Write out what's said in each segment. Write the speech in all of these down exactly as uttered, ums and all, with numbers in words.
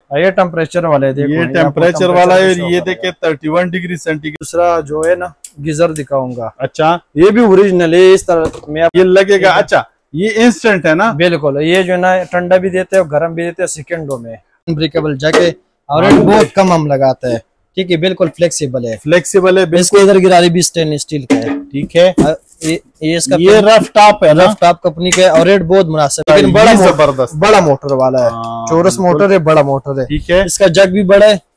ये टेम्परेचर वाले देखो, ये टेम्परेचर वाला है, ये देखिए थर्टी वन डिग्री सेंटीग्रेड। दूसरा जो है ना गीजर दिखाऊंगा। अच्छा, ये भी ओरिजिनल है, इस तरह में ये लगेगा। अच्छा, ये इंस्टेंट है ना? बिल्कुल, ये जो है ना ठंडा भी देते हैं और गर्म भी देते हैं सेकंडों में। ब्रेकेबल जैकेट और रेट बहुत कम हम लगाते हैं, ठीक है, बिल्कुल फ्लेक्सिबल है, फ्लेक्सिबल है। इसके इधर गिरारी भी स्टेनलेस स्टील का है, ठीक है। ये, ये इसका ये रफ टॉप है, रफ टॉप कंपनी का और रेट बहुत मुनासिब, लेकिन बड़ा जबरदस्त बड़ा मोटर वाला है, चौरस मोटर है, बड़ा मोटर है, ठीक है। इसका जग भी बड़ा है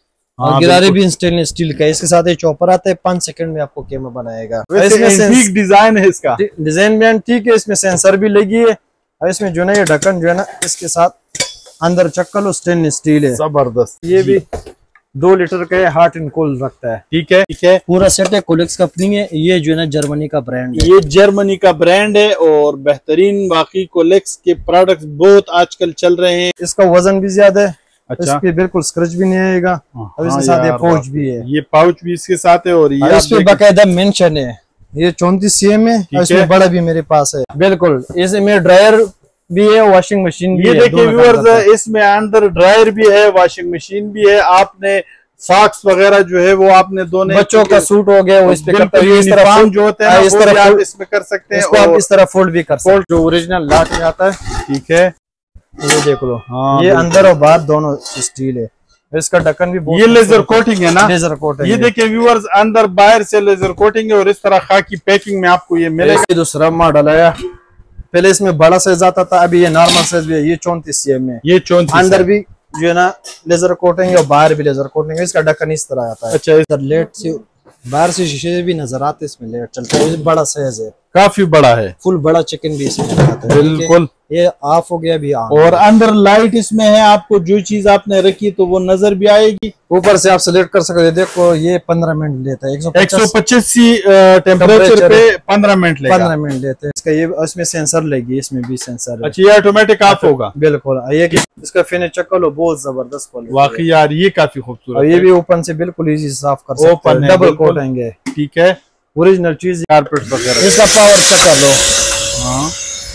और गिरारे भी स्टेनलेस स्टील का है। इसके साथ ये चॉपर आता है, पांच सेकंड में आपको कैमरा बनाएगा। इसमें ठीक डिजाइन है, इसका डिजाइन भी ठीक है, इसमें सेंसर भी लगी है और इसमें जो है ना ये ढक्कन जो है ना इसके साथ अंदर चक्कर स्टेनलेस स्टील है, जबरदस्त। ये भी दो लीटर का हार्ट एंड कोल रखता है, ठीक है, ठीक है। पूरा सेट है, कोलेक्स कंपनी है, ये जो है ना जर्मनी का ब्रांड है, ये जर्मनी का ब्रांड है और बेहतरीन। बाकी कोलेक्स के प्रोडक्ट्स बहुत आजकल चल रहे हैं। इसका वजन भी ज्यादा है, अच्छा, इस पे बिल्कुल स्क्रैच भी नहीं आएगा और इसके साथ ये पाउच भी है, ये पाउच भी इसके साथ है और ये इस पे बाकायदा मेंशन है, ये चौंतीस सी एम है, इसमें बड़ा भी मेरे पास है। बिल्कुल, इसमें ड्रायर भी है, वॉशिंग मशीन भी ये है। देखिए व्यूअर्स, इसमें अंदर ड्रायर भी है, वॉशिंग मशीन भी है। आपने सॉक्स वगैरह जो है वो आपने दोनों, बच्चों का सूट हो गया वो इस पे करते हैं, इस तरह जो होते हैं इस तरह आप इसमें कर सकते हैं, इसको आप इस तरह फोल्ड भी कर सकते हैं, जो ओरिजिनल लाट में आता है, ठीक है। ये देख लो, हाँ, ये अंदर और बाहर दोनों स्टील है, इसका ढक्कन भी ये लेजर कोटिंग है ना? Laser coating. ये देखिए व्यूअर्स, अंदर बाहर से लेजर कोटिंग है और इस तरह खाकी पैकिंग में आपको ये मिलेगा। दूसरा मॉडल है, पहले इसमें बड़ा साइज आता था, अभी ये नॉर्मल साइज भी है, ये चौंतीस सी एम में, ये चौंतीस अंदर भी जो है ना लेजर कोटिंग है और बाहर भी लेजर कोटिंग है। इसका ढक्कन इस तरह आता है। अच्छा, इधर लेट से बाहर से शीशे भी नजर आते, इसमें लेट चलता है, बड़ा साइज है, काफी बड़ा है, फुल बड़ा चिकन भी इसमें आता है, बिल्कुल। ये ऑफ हो गया भी ऑन, और अंदर लाइट इसमें है, आपको जो चीज आपने रखी तो वो नजर भी आएगी। ऊपर से आप सेलेक्ट कर सकते हैं। देखो ये पंद्रह मिनट लेता है, एक सौ पच्चीस टेम्परेचर पे पंद्रह मिनट लेगा, पंद्रह मिनट लेते हैं। इसका ये इसमें सेंसर लगी, इसमें भी सेंसर है। अच्छा, ये ऑटोमेटिक ऑफ होगा, बिल्कुल। ये इसका फिनिश चेक कर लो, बहुत जबरदस्त क्वालिटी, वाकई यार ये काफी खूबसूरत। ये भी ओपन से बिल्कुल इजी साफ कर सकते हैं, डबल कोटिंग है, ठीक है, ओरिजिनल चीज, कारपेट वगैरह। इसका पावर चेक कर लो, हाँ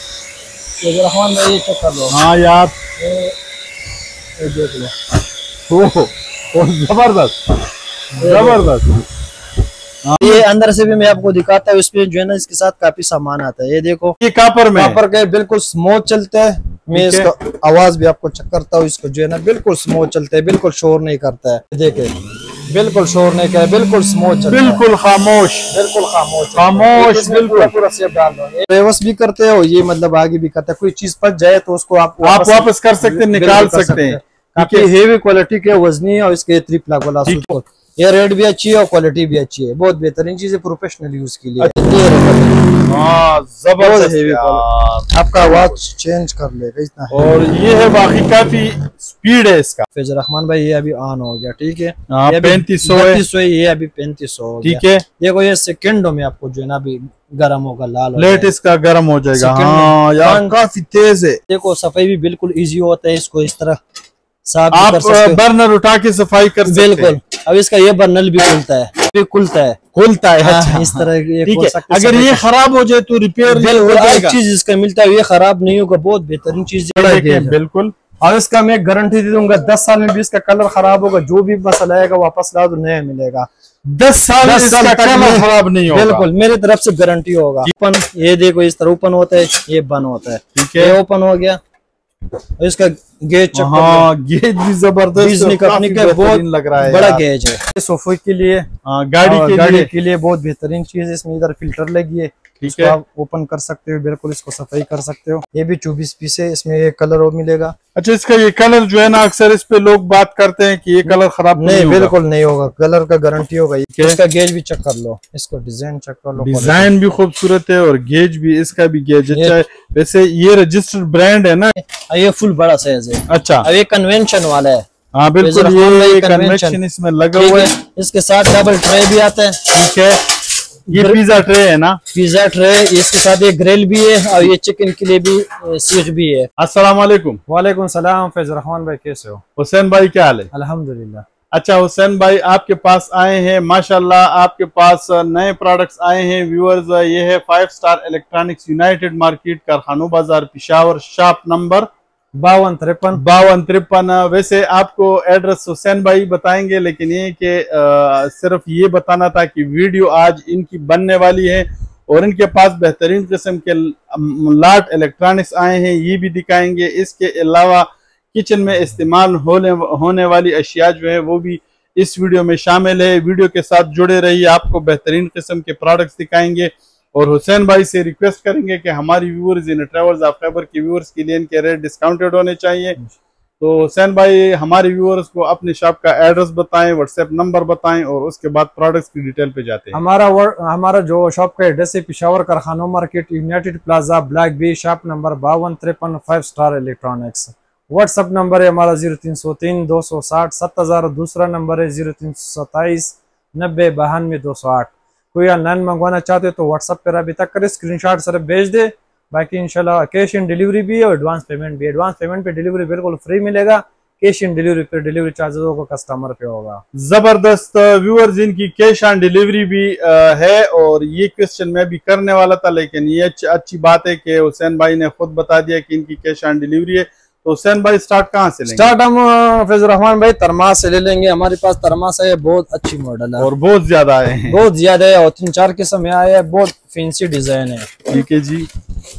रहमान भाई ये चेक कर लो, हाँ यार ये देख लो, ओह जबरदस्त जबरदस्त। ये अंदर से भी मैं आपको दिखाता हूँ, इसमें जो है ना इसके साथ काफी सामान आता है। ये देखो, ये कापर में कापर का बिल्कुल स्मूथ चलता है। मैं इसका आवाज भी आपको चेक करता हूँ, इसको जो है ना बिल्कुल स्मूथ चलता है, बिल्कुल शोर नहीं करता है। देखे, बिल्कुल शोर नहीं करता, बिल्कुल स्मूथ चलता है, बिल्कुल खामोश, बिल्कुल खामोश खामोश बिल्कुल पूरा सेफ डाल दो। रिवर्स भी करते हो, ये मतलब आगे भी करते हैं। कोई चीज फंस जाए तो उसको आप आप वापस कर सकते हैं, निकाल सकते हैं। काफी हेवी क्वालिटी के, वजनी है और इसके थ्री प्लग वाला सूट। ये रेट भी अच्छी है और क्वालिटी भी अच्छी है, बहुत बेहतरीन चीज है प्रोफेशनल यूज के लिए। जबरदस्त, आपका आवाज चेंज कर लेगा इतना। और ये है बाकी काफी स्पीड है इसका। फैजर रहमान भाई ये अभी ऑन हो गया, ठीक है, पैंतीस सौ सौ ये अभी पैंतीस सौ, ठीक है। देखो ये सेकंडों में आपको जो है ना अभी गर्म होगा, लाल लेट इसका गर्म हो जाएगा। हाँ यार काफी तेज है। देखो सफाई भी बिल्कुल इजी होता है, इसको इस तरह साफ आप बर्नर उठा के सफाई कर सकते हैं। बिल्कुल। अब इसका ये बर्नर भी खुलता है, भी खुलता है खुलता है हाँ, अच्छा, इस तरह ये ठीक है। अगर ये खराब हो जाए तो रिपेयर बिल्कुल चीज इसका मिलता है, ये खराब नहीं होगा, बहुत बेहतरीन चीज है बिल्कुल। और इसका मैं गारंटी दे दूंगा, दस साल में भी इसका कलर खराब होगा, जो भी मसला आएगा वापस ला दो, नया मिलेगा। दस साल दस साल तक कलर खराब नहीं होगा, बिल्कुल मेरी तरफ से गारंटी होगा। ओपन, ये देखो इस तरह ओपन होता है, ये बंद होता है, ठीक है। ओपन हो गया, इसका गेज, हाँ गेज भी जबरदस्त कंपनी का बहुत लग रहा है, बड़ा गेज है। सोफे के लिए, गाड़ी के गाड़ी लिए के लिए बहुत बेहतरीन चीज है। इसमें इधर फिल्टर लगी है, ठीक है, आप ओपन कर सकते हो, बिल्कुल इसको सफाई कर सकते हो। ये भी चौबीस पीस है, इसमें ये कलर और मिलेगा। अच्छा, इसका ये कलर जो है ना, अक्सर इस पे लोग बात करते हैं कि ये कलर खराब नहीं, नहीं बिल्कुल नहीं होगा, कलर का गारंटी होगा। इसका गेज भी चेक कर लो, इसको डिजाइन चेक कर लो, डिजाइन भी खूबसूरत है और गेज भी, इसका भी गेज अच्छा है। वैसे ये रजिस्टर्ड ब्रांड है ना, ये फुल बड़ा साइज है। अच्छा, अब ये कन्वेंशन वाला है, हाँ बिल्कुल, ये कन्वेंशन इसमें लगा हुआ है। इसके साथ डबल ट्रे भी आता है, ठीक है। ये पिज्जा ट्रे है ना, पिज्जा ट्रे, इसके साथ ये ग्रिल भी है और ये चिकन के लिए भी सीट भी है। अस्सलाम वालेकुम। वालेकुम सलाम। फैजर रहमान भाई कैसे हो? हुसैन भाई क्या हाल है? अल्हम्दुलिल्लाह। अच्छा हुसैन भाई, आपके पास आए हैं माशाल्लाह, आपके पास नए प्रोडक्ट्स आए हैं व्यूअर्स। ये है five star electronics united market, Karkhano Bazaar, Peshawar, shop number बावन तिरपन बावन तिरपन। वैसे आपको एड्रेस हुसैन भाई बताएंगे, लेकिन ये कि सिर्फ ये बताना था कि वीडियो आज इनकी बनने वाली है और इनके पास बेहतरीन किस्म के लाट इलेक्ट्रॉनिक्स आए हैं, ये भी दिखाएंगे। इसके अलावा किचन में इस्तेमाल होने होने वाली अशिया जो है वो भी इस वीडियो में शामिल है। वीडियो के साथ जुड़े रहिए, आपको बेहतरीन किस्म के प्रोडक्ट्स दिखाएंगे। और हुसैन भाई से रिक्वेस्ट करेंगे कि हमारी व्यूअर्स इन ट्रेवल्स ऑफ खैबर के व्यूअर्स के लिए इनके रेट डिस्काउंटेड होने चाहिए। तो हुसैन भाई हमारे व्यूअर्स को अपने शॉप का एड्रेस बताएं, व्हाट्सएप नंबर बताएं और उसके बाद प्रोडक्ट्स की डिटेल पे जाते हैं। हमारा हमारा जो शॉप का एड्रेस है Peshawar Karkhana market, united plaza, block B, shop number बावन तिरपन, five star electronics. WhatsApp number है हमारा जीरो तीन सौ तीन दो सौ साठ सत्त हजार। दूसरा नंबर है जीरो तीन सौ सत्ताईस नब्बे बानवे दो सौ आठ। कोई ऑनलाइन मंगवाना चाहते तो व्हाट्सएप पर रब्ता करें, स्क्रीनशॉट सिर्फ भेज दे। बाकी इंशाल्लाह कैश इन डिलीवरी भी है और एडवांस पेमेंट भी। एडवांस पेमेंट पे डिलीवरी बिल्कुल फ्री मिलेगा, कैश इन डिलीवरी पे डिलीवरी चार्जेस होगा कस्टमर पे होगा। जबरदस्त व्यूअर्स, इनकी कैश ऑन डिलीवरी भी आ, है। और ये क्वेश्चन मैं भी करने वाला था, लेकिन ये अच्छी बात है कि हुसैन भाई ने खुद बता दिया कि इनकी कैश ऑन डिलीवरी है। तो हुसैन भाई स्टार्ट कहाँ से लेंगे? स्टार्ट हम फैजुर रहमान भाई तरमास से ले लेंगे। हमारे पास तरमास है, बहुत अच्छी मॉडल है और बहुत ज्यादा आए हैं, बहुत ज्यादा है और तीन चार किस्म आए हैं, बहुत फैंसी डिजाइन है। ठीक है जी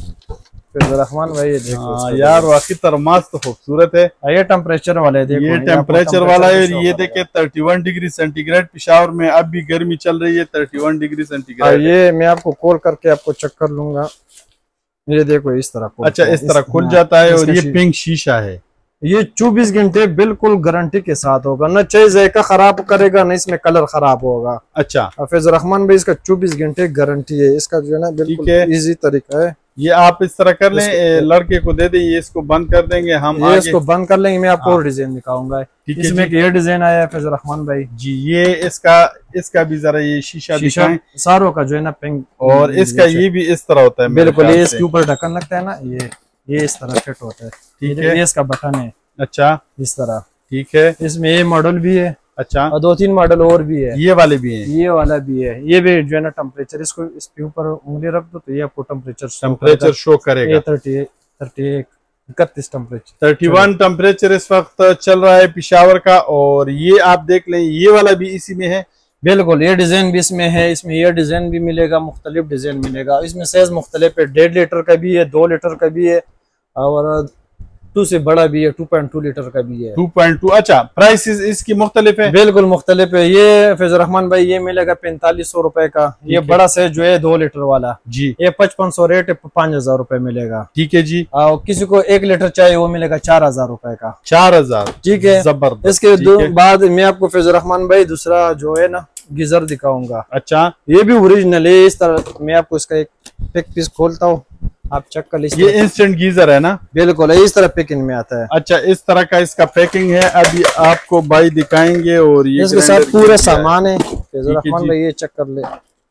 फैजुर रहमान भाई ये देखो। हाँ यार वाकई तरमास तो खूबसूरत है। ये टेम्परेचर वाले देखो, ये टेम्परेचर वाला है। ये देखे इकतीस डिग्री सेंटीग्रेड पिशावर में अब भी गर्मी चल रही है, इकतीस डिग्री सेंटीग्रेड। ये मैं आपको कॉल करके आपको चेक कर लूंगा। ये देखो इस तरह। अच्छा इस तरह खुल जाता है और ये पिंक शीशा है। ये चौबीस घंटे बिल्कुल गारंटी के साथ होगा, न चाहे जायका खराब करेगा न इसमें कलर खराब होगा। अच्छा फैजुर रहमान भाई इसका चौबीस घंटे गारंटी है। इसका जो है ना बिल्कुल इजी तरीका है। ये आप इस तरह कर लें, लड़के को दे दें, ये इसको बंद कर देंगे हम। ये इसको बंद कर लेंगे, मैं आपको और डिजाइन दिखाऊंगा। इसमें ये डिजाइन आया है फैजुर रहमान भाई जी। ये इसका इसका भी जरा ये शीशा दिखाएं। सारों का जो है ना पिंक, और इसका ये भी इस तरह होता है बिल्कुल। ये इसके ऊपर ढक्कन लगता है ना, ये ये इस तरह फिट होता है। ठीक है, ये इसका बटन है। अच्छा इस तरह। ठीक है, इसमें ये मॉडल भी है। अच्छा और दो तीन मॉडल और भी है। ये वाले भी हैं? ये वाला भी है। ये भी जो है ना टेम्परेचर, इसको इसके ऊपर उंगली रख दो तो ये आपको टेम्परेचर टेम्परेचर शो करेगा। थर्टी थर्टी एक इकतीस टेम्परेचर थर्टी वन टेम्परेचर इस वक्त चल रहा है पिशावर का। और ये आप देख लें, ये वाला भी इसी में है। बिल्कुल, ये डिजाइन भी इसमें है। इसमें ये डिजाइन भी मिलेगा, मुख्तलिफ डिजाइन मिलेगा। इसमें साइज मुख्तलिफ है, डेढ़ लीटर का भी है, दो लीटर का भी है और टू से बड़ा भी है, टू पॉइंट टू लीटर का भी है। Two point two. अच्छा प्राइस इसकी मुख्तलिफ है? बिल्कुल मुख्तलिफ है। ये फैजुर रहमान भाई ये मिलेगा पैंतालीस सौ रुपए का। ये बड़ा साइज जो है दो लीटर वाला जी, ये पचपन सौ रेट है, पाँच हजार रुपए मिलेगा। ठीक है जी। और किसी को एक लीटर चाहिए वो मिलेगा चार हजार रुपए का। चार हजार ठीक है, जबरदस्त। इसके बाद मैं आपको फैजुर रहमान भाई दूसरा जो है ना गीजर दिखाऊंगा। अच्छा ये भी ओरिजिनल है। इस तरह मैं आपको इसका एक पिक पीस खोलता हूँ, आप चेक कर लीजिए। ये इंस्टेंट गीजर है ना? बिल्कुल, इस तरह पैकिंग में आता है। अच्छा इस तरह का इसका पैकिंग है, अभी आपको भाई दिखाएंगे। और ये इसके साथ पूरे सामान है। फैजुर रहमान भाई ये चेक कर ले।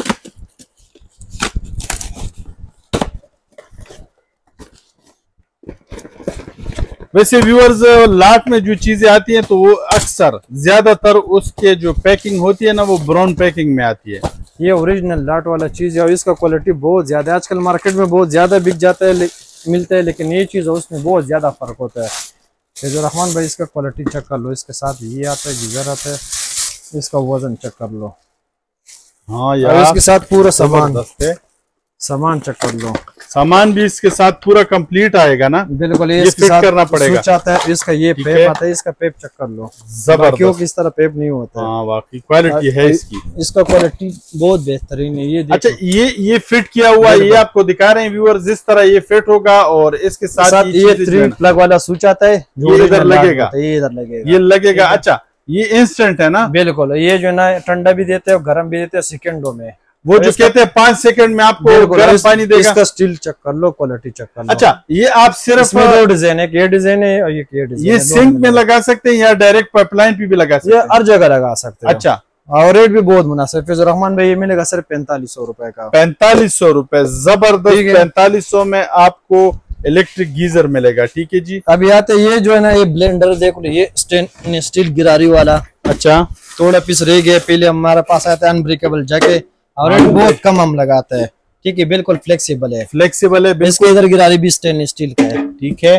वैसे व्यूअर्स लाट में जो चीजें आती हैं तो वो अक्सर ज्यादातर उसके जो पैकिंग होती है ना वो ब्राउन पैकिंग में आती है। ये ओरिजिनल लाट वाला चीज है और इसका क्वालिटी बहुत ज्यादा है। आजकल मार्केट में बहुत ज्यादा बिक जाता है, मिलता है, लेकिन ये चीज उसमें बहुत ज्यादा फर्क होता है। फैजुर रहमान भाई इसका क्वालिटी चेक कर लो। इसके साथ ये आता है, गीजर आता है, इसका वजन चेक कर लो। हाँ यार, इसके साथ पूरा सामान है, सामान चेक कर लो। सामान भी इसके साथ पूरा कंप्लीट आएगा ना? बिल्कुल, ये, ये इसके फिट साथ करना पड़ेगा। आता है, इसका ये पेप आता है, इसका पेप चेक कर लो। जबरदस्त, किस तरह पेप नहीं होता है। हाँ वाकई क्वालिटी है इसकी। इसका क्वालिटी बहुत बेहतरीन है। ये अच्छा ये ये फिट किया हुआ, ये आपको दिखा रहे हैं व्यूअर्स, जिस तरह ये फिट होगा। और इसके साथ, साथ ये थ्री प्लग वाला स्विच आता है, जो इधर लगेगा, ये इधर लगेगा, ये लगेगा। अच्छा ये इंस्टेंट है ना? बिल्कुल, ये जो है ना ठंडा भी देते हैं और गर्म भी देते हैं सेकंडों में। वो जो कहते हैं पांच सेकंड में आपको गर्म पानी देगा। इसका स्टील चेक कर लो, क्वालिटी चेक कर लो। अच्छा ये आप सिर्फ दो डिजाइन है, ये डिजाइन है और ये ये डिजाइन। ये सिंक में लगा सकते हैं या डायरेक्ट पाइपलाइन पे भी लगा सकते हैं? ये हर जगह लगा सकते हैं। अच्छा, और रेट भी बहुत मुनासिब। फैजुर रहमान भाई ये मिलेगा सिर्फ पैंतालीस सौ रुपए का। पैंतालीस सौ रुपए, जबरदस्त। पैंतालीस सौ में आपको इलेक्ट्रिक गीजर मिलेगा। ठीक है जी। अभी आते ये जो है ना ये ब्लेंडर देख लो, ये स्टेन स्टील गिरारी वाला। अच्छा थोड़ा पीस रह गया, पहले हमारे पास आता है अनब्रेकेबल जैके और रेट बहुत कम हम लगाते हैं। ठीक है, बिल्कुल फ्लेक्सिबल है, फ्लेक्सिबल है। इसके इधर गिरारी भी स्टेनलेस स्टील का है। ठीक है,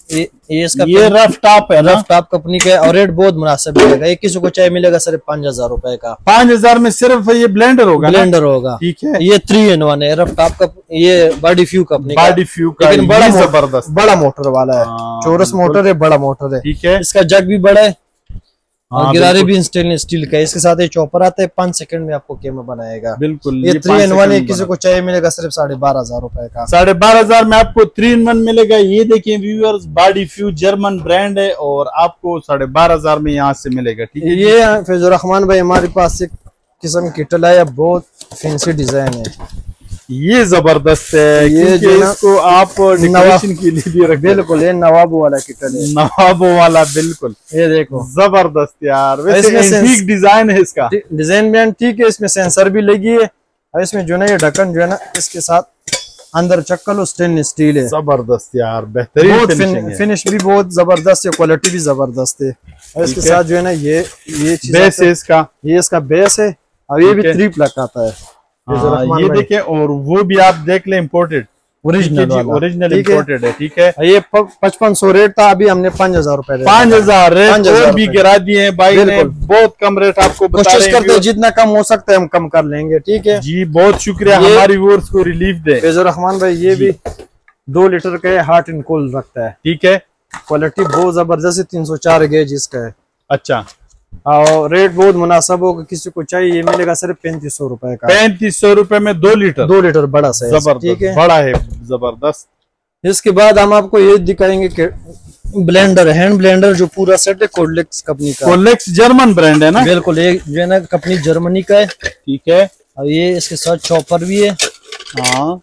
ये ये इसका ये रफ टॉप है ना? रफ टॉप कंपनी का है और रेट बहुत मुनासिब मिलेगा। ये किसी को चाहे मिलेगा सिर्फ पाँच हजार रुपए का। पाँच हजार में सिर्फ ये ब्लेंडर होगा? ब्लेंडर होगा, ठीक है। ये थ्री इन वन है, रफ टॉप का, ये बॉडी फ्यू कंपनी का, बॉडी फ्यू का, लेकिन बड़ा जबरदस्त बड़ा मोटर वाला है, चौरस मोटर है, बड़ा मोटर है, ठीक है। इसका जग भी बड़ा है और हाँ, गिरारे भी स्टेनलेस स्टील का है। इसके साथ ये चॉपर आता है, पांच सेकंड में आपको कीमा बनाएगा। बिल्कुल, ये थ्री इन वन है, किसी को चाहिए मिलेगा सिर्फ साढ़े बारह हजार रुपए का। साढ़े बारह हजार में आपको थ्री इन वन मिलेगा। ये देखिए व्यूअर्स, बॉडी फ्यू जर्मन ब्रांड है और आपको साढ़े बारह हजार में यहाँ से मिलेगा, ठीक है। ये फैजुर रहमान भाई हमारे पास एक किस्म की टला है, बहुत फैंसी डिजाइन है, ये जबरदस्त है। ये जो इसको आप डेकोरेशन के लिए भी रख, बिल्कुल ये नवाबों वाला किटल है, नवाबों वाला, बिल्कुल। ये देखो जबरदस्त यार, वैसे एंटीक डिजाइन है इसका, डिजाइन भी ठीक है, इसमें सेंसर भी लगी है और इसमें जो है ना ये ढक्कन जो है ना इसके साथ अंदर चक्कल स्टेनलेस स्टील है। जबरदस्त यार, बेहतरीन फिनिशिंग है, फिनिश भी बहुत जबरदस्त है, क्वालिटी भी जबरदस्त है। और इसके साथ जो है ना ये ये बेस है इसका, ये इसका बेस है और ये भी थ्री प्लग आता है। हाँ, ये देखें, और वो भी आप देख लें इम्पोर्टेड, ओरिजिनल ओरिजिनल इम्पोर्टेड है, ठीक है। ये पचपन सौ रेट था, अभी हमने पाँच हजार रूपए पाँच हजार रेट और भी गिरा दिए हैं भाई ने, बहुत कम रेट आपको बता कोशिश करते हैं जितना कम हो सकता है हम कम कर लेंगे, ठीक है जी। बहुत शुक्रिया, हमारी व्यूअर्स को रिलीफ दे। फैजुर रहमान भाई ये भी दो लीटर का हार्ट एंड कोल्ड रखता है, ठीक है। क्वालिटी बहुत जबरदस्त है, तीन सौ चार गेज इसका है। अच्छा, और रेट बहुत मुनासिब होगा, किसी को चाहिए ये मिलेगा सिर्फ पैंतीस सौ रुपए का। पैंतीस सौ रुपए में दो लीटर दो लीटर बड़ा साइज, ठीक है, बड़ा है, जबरदस्त। इसके बाद हम आपको ये दिखाएंगे कि ब्लेंडर, हैंड ब्लेंडर जो पूरा सेट है, कोलेक्स कंपनी का। कोलेक्स जर्मन ब्रांड है ना? बिल्कुल, ये जो है ना कंपनी जर्मनी का है, ठीक है। और ये इसके साथ चॉपर भी है, हाँ,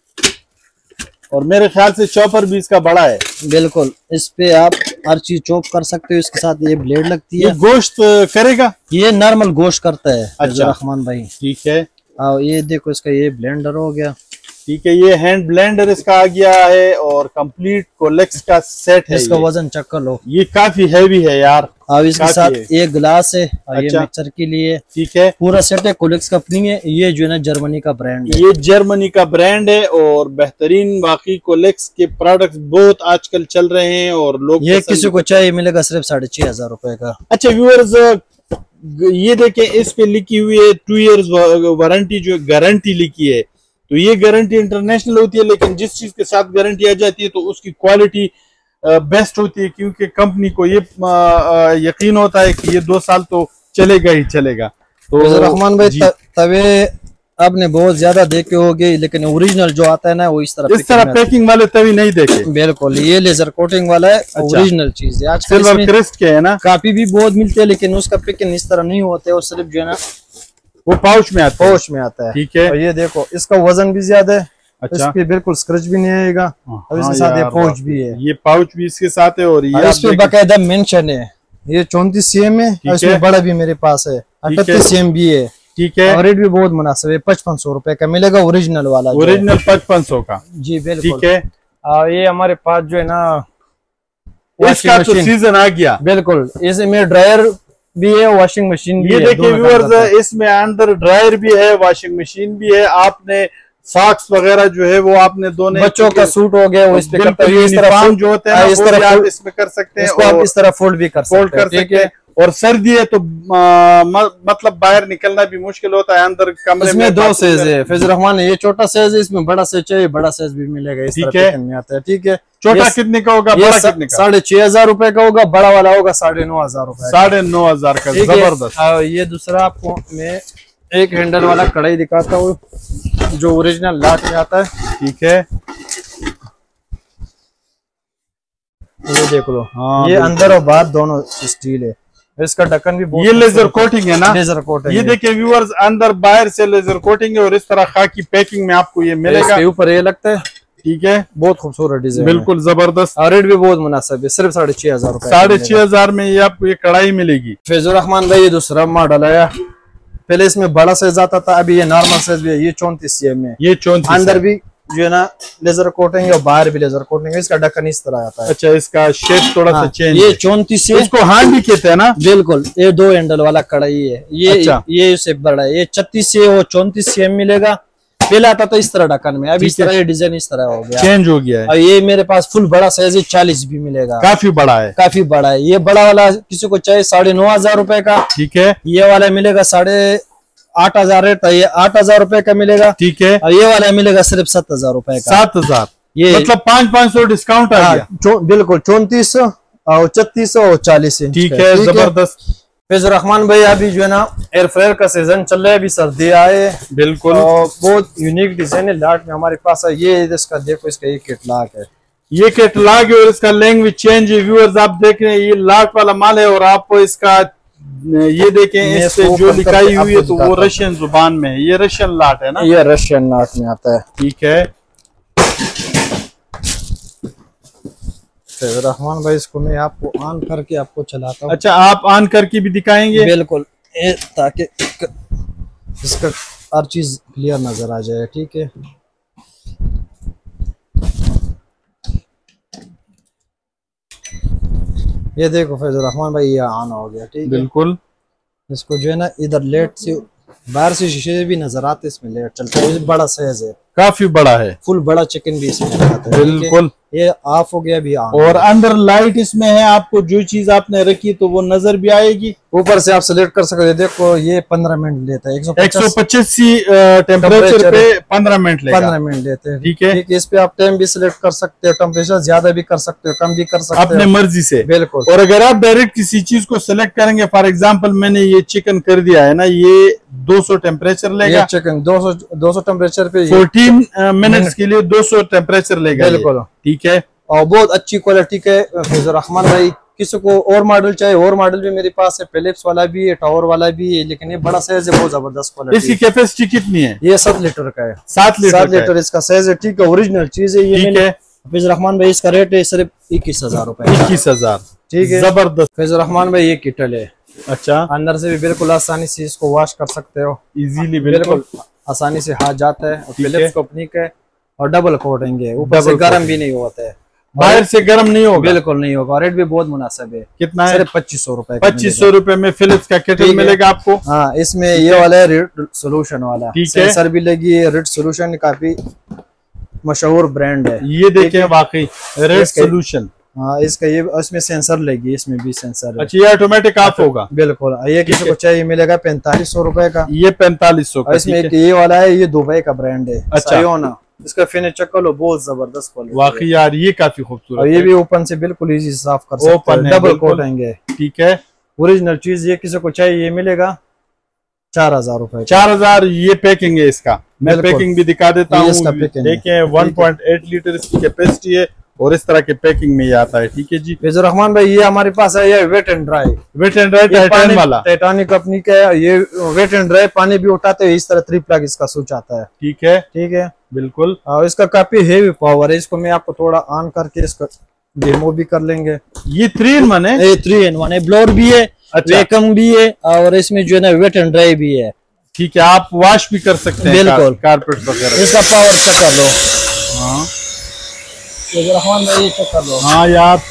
और मेरे ख्याल से चॉपर भी इसका बड़ा है। बिल्कुल, इस पे आप हर चीज चॉप कर सकते हो। इसके साथ ये ब्लेड लगती है। ये गोश्त करेगा? ये नॉर्मल गोश्त करता है। अच्छा रहमान भाई, ठीक है। और ये देखो इसका ये ब्लेंडर हो गया, ठीक है। ये हैंड ब्लेंडर इसका आ गया है और कंप्लीट कोलेक्स का सेट है। इसका वजन चेक कर लो, ये काफी हैवी है यार। अब इसके साथ एक गिलास है और अच्छा। ये मिक्सर के लिए, ठीक है। पूरा सेट है, कोलेक्स कंपनी है। ये जो है ना जर्मनी का ब्रांड है, ये जर्मनी का ब्रांड है और बेहतरीन, बाकी कोलेक्स के प्रोडक्ट्स बहुत आजकल चल रहे हैं और लोग, ये किसी को चाहिए मिलेगा सिर्फ साढ़े छह हजार रुपए का। अच्छा व्यूअर्स, ये देखें इस पे लिखी हुई है टू इयर्स वारंटी, जो गारंटी लिखी है, तो ये गारंटी इंटरनेशनल होती है, लेकिन जिस चीज के साथ गारंटी आ जाती है तो उसकी क्वालिटी बेस्ट होती है, क्योंकि कंपनी को ये यकीन होता है कि ये दो साल तो चलेगा ही चलेगा। तो रहमान भाई तवे आपने बहुत ज्यादा देखे होंगे, लेकिन ओरिजिनल जो आता है ना वो इस तरह इस तरह पैकिंग वाले तभी नहीं देखे। बिल्कुल, ये लेजर कोटिंग वाला है, ओरिजिनल चीज है। आज सिल्वर क्रिस्ट के है ना, काफी भी बहुत मिलते हैं, लेकिन उसका पैकिंग इस तरह नहीं होते, वो सिर्फ जो है ना वो पाउच में आता है, पाउच में आता है, ठीक है। और ये देखो इसका वजन भी ज्यादा है। अच्छा, इस पे बिल्कुल स्क्रैच भी नहीं आएगा, और इसके साथ ये पाउच भी है, ये पाउच भी इसके साथ है। और ये इस पे बाकायदा मेंशन है, ये चौंतीस सी एम है, इसमें बड़ा भी मेरे पास है, अठतीस सी एम भी है, ठीक है। और रेट भी बहुत मुनासिब है, पचपन सौ रुपए का मिलेगा, ओरिजिनल वाला, ओरिजिनल पचपन सौ का, जी बिल्कुल, ठीक है। और ये हमारे पास जो है ना इसका तो सीजन आ गया, बिल्कुल, इसमें ड्रायर भी है, वॉशिंग मशीन भी ये है। देखिए व्यूअर्स, इसमें अंदर ड्रायर भी है, वॉशिंग मशीन भी है। आपने सॉक्स वगैरह जो है वो आपने दोनों, बच्चों का सूट हो गया वो इस पे करते हैं, इस तरह जो होते हैं इस तरह आप इसमें कर सकते हैं, इसको आप इस तरह फोल्ड भी कर फोल्ड कर सकते हैं। और सर्दी है तो आ, मतलब बाहर निकलना भी मुश्किल होता है, अंदर कमरे में दो साइज है। फैजुर रहमान, ये छोटा साइज है, इसमें बड़ा साइज चाहिए, बड़ा साइज भी मिलेगा, इस तरह में आता है, ठीक है। छोटा कितने का होगा, बड़ा कितने का? साढ़े छह हजार रुपए का होगा, बड़ा वाला होगा साढ़े नौ हजार रुपए, साढ़े नौ हजार का, जबरदस्त। ये दूसरा आपको मैं एक हैंडल वाला कढ़ाई दिखाता हूँ, जो ओरिजिनल लाट में आता है, ठीक है। ये देख लो, हाँ, ये अंदर और बाहर दोनों स्टील है, इसका ढक्कन भी बहुत, ये लेजर कोटिंग है ना, लेजर कोटिंग। ये देखिए व्यूअर्स, अंदर बाहर से लेजर कोटिंग है और इस तरह खाकी पैकिंग में आपको ये मिलेगा, इसके ऊपर ये लगता है, ठीक है। बहुत खूबसूरत डिजाइन, बिल्कुल जबरदस्त, और रेट भी बहुत मुनासिब है, सिर्फ साढ़े छह हजार रुपए, साढ़े छह हजार में ये आपको ये कढ़ाई मिलेगी। फैजुर रहमान भाई, ये दूसरा मॉडल आया, पहले इसमें बड़ा साइज आता था, अभी ये नॉर्मल साइज भी है, ये चौंतीस सी एम है, ये चौंतीस, अंदर भी जो है ना लेजर कोटिंग है और बाहर भी लेजर कोटिंग है, इसका ढक्कन इस तरह आता है। अच्छा, इसका शेप थोड़ा सा चेंज, ये चौंतीस से, इसको हांड भी कहते हैं ना, बिल्कुल, ये दो हैंडल वाला कढ़ाई है, ये अच्छा। ये से बड़ा है, ये छत्तीस से वो चौंतीस सी एम मिलेगा, पहले आता था इस तरह ढक्कन में, अब इस तरह ये डिजाइन इस तरह हो गया, चेंज हो गया है। और ये मेरे पास फुल बड़ा साइज है, चालीस भी मिलेगा, काफी बड़ा है, काफी बड़ा है। ये बड़ा वाला किसी को चाहिए साढ़े नौ हजार रुपए का, ठीक है। ये वाला मिलेगा साढ़े आठ हजार रेट, ये आठ हजार रुपए का मिलेगा, ठीक है। और ये वाला मिलेगा सिर्फ सात हजार रुपए का। सात हजार ये मतलब पाँच पाँच सौ डिस्काउंट आ गया। चौ, बिल्कुल चौंतीस सौ और छत्तीस सौ और चालीस इंच। ठीक है, जबरदस्त। फैजुर रहमान भाई अभी जो है ना एयर फ्रायर का सीजन चल रहा है, अभी सर्दी आए, बिल्कुल, और बहुत यूनिक डिजाइन है लाट में हमारे पास है। ये इसका देखो, इसका ये कैटलॉग है, ये कैटलॉग है और इसका लैंग्वेज चेंज है। व्यूअर्स आप देख रहे हैं ये लाट वाला माल है, और आपको इसका ये देखें इससे जो लिखाई हुई है तो वो रशियन जुबान में है। ये रशियन लाट है ना, ये रशियन लाट में आता है। ठीक है फैजुर रहमान भाई, इसको मैं आपको ऑन करके आपको चलाता हूँ। अच्छा, आप ऑन करके भी दिखाएंगे? बिल्कुल, ये ताकि इसका हर चीज क्लियर नजर आ जाए। ठीक है, ये देखो फैजुर रहमान भाई, ये ऑन हो गया। ठीक है, बिल्कुल। इसको जो है ना इधर लेट से बाहर से शीशे भी नजर आते, इसमें लेट चलता है, बड़ा साइज है, काफी बड़ा है, फुल बड़ा चिकन भी इसमें आता है। बिल्कुल। ये ऑफ हो गया भी ऑन, और अंदर लाइट इसमें है, आपको जो चीज आपने रखी तो वो नजर भी आएगी। ऊपर से आप सेलेक्ट कर सकते हैं। देखो ये पंद्रह मिनट लेता है, एक सौ पचासी टेम्परेचर पे पंद्रह मिनट लेगा, पंद्रह मिनट लेते हैं। ठीक है, इस पे आप टाइम भी सिलेक्ट कर सकते हो, टेम्परेचर ज्यादा भी कर सकते हो, कम भी कर सकते हो, अपने मर्जी से। बिल्कुल। और अगर आप डायरेक्ट किसी चीज को सिलेक्ट करेंगे, फॉर एग्जांपल मैंने ये चिकन कर दिया है ना, ये दो सौ टेम्परेचर लेगा, चिकन दो सौ दो सौ टेम्परेचर पे फोर्टीन मिनट्स के लिए दो सौ टेम्परेचर लेगा, बिल्कुल। ठीक है, और बहुत अच्छी क्वालिटी के फैजुर रहमान भाई। किसी को और मॉडल चाहिए, और मॉडल भी मेरे पास है, फिलिप्स वाला भी है, टावर वाला भी है, लेकिन ये बड़ा साइज है, बहुत जबरदस्त क्वालिटी। इसकी कैपेसिटी कितनी है? ये सात लीटर का है, सात लीटर सात लीटर इसका साइज है। ठीक है, ओरिजिनल चीज है ये। ठीक है फैजुर रहमान भाई, इसका रेट है सिर्फ इक्कीस हजार रूपए इक्कीस हजार ठीक है, जबरदस्त। फैजुर रहमान भाई ये किटल है, अच्छा, अंदर से भी बिल्कुल आसानी से इसको वॉश कर सकते हो, इजीली, बिल्कुल आसानी से हाथ जाता है। फिलिप्स कंपनी का और डबल कोटिंग है, ऊपर से गर्म भी नहीं होता है, बाहर से गर्म नहीं होगा, बिल्कुल नहीं होगा। रेट भी बहुत मुनासिब है। कितना है? सिर्फ पच्चीस सौ रूपए पच्चीस सौ रूपए में फिलिप्स का केटल मिलेगा आपको। हाँ, इसमें ये वाला है रिट सोल्यूशन वाला, ठीक है, सेंसर भी लगी है। रिट सोल्यूशन काफी मशहूर ब्रांड है, ये देखें वाकई रिट सोल्यूशन। हाँ, इसका ये इसमें सेंसर लगी, इसमें भी सेंसर है। अच्छा, ये ऑटोमेटिक ऑफ होगा, बिल्कुल। ये किसी को चाहिए मिलेगा पैंतालीस सौ रूपए का, ये पैंतालीस सौ का। इसमें एक ये वाला है, ये दुबई का ब्रांड है, अच्छा, इसका फिनिश चेक कर लो, बहुत जबरदस्त क्वालिटी वाकई यार, ये काफी खूबसूरत। और ये भी ओपन से बिल्कुल इजी साफ कर सकते हैं, डबल कोटिंग है, ठीक है, ओरिजिनल चीज। ये किसी को चाहिए ये मिलेगा चार हजार रूपए चार हजार ये पैकिंग है इसका। मैं पैकिंग भी दिखा देता हूँ, देखें वन पॉइंट एट लीटर इसकी कैपेसिटी है, और इस तरह के पैकिंग में ये आता है। ठीक है जी फैजुर रहमान भाई, ये हमारे पास है, ये wet and dry, wet and dry Titanic वाला, टाइटैनिक कंपनी का है। ये वेट एंड ड्राई, पानी भी उठाते हैं, इस तरह थ्री प्लग इसका स्विच आता है। ठीक है, ठीक है, बिल्कुल। और इसका काफी हेवी पावर है, इसको मैं आपको थोड़ा ऑन करके इसका डेमो भी कर लेंगे। ये थ्री इन वन है, ये थ्री इन वन है, ब्लोअर भी है, अच्छा, वैक्यूम भी है, और इसमें जो है ना वेट एंड ड्राई भी है। ठीक है, आप वॉश भी कर सकते हैं, बिल्कुल, कारपेट वगैरह। इसका पावर चेक कर लो। हाँ, रहमान भाई ये चेक कर लो। हाँ यार,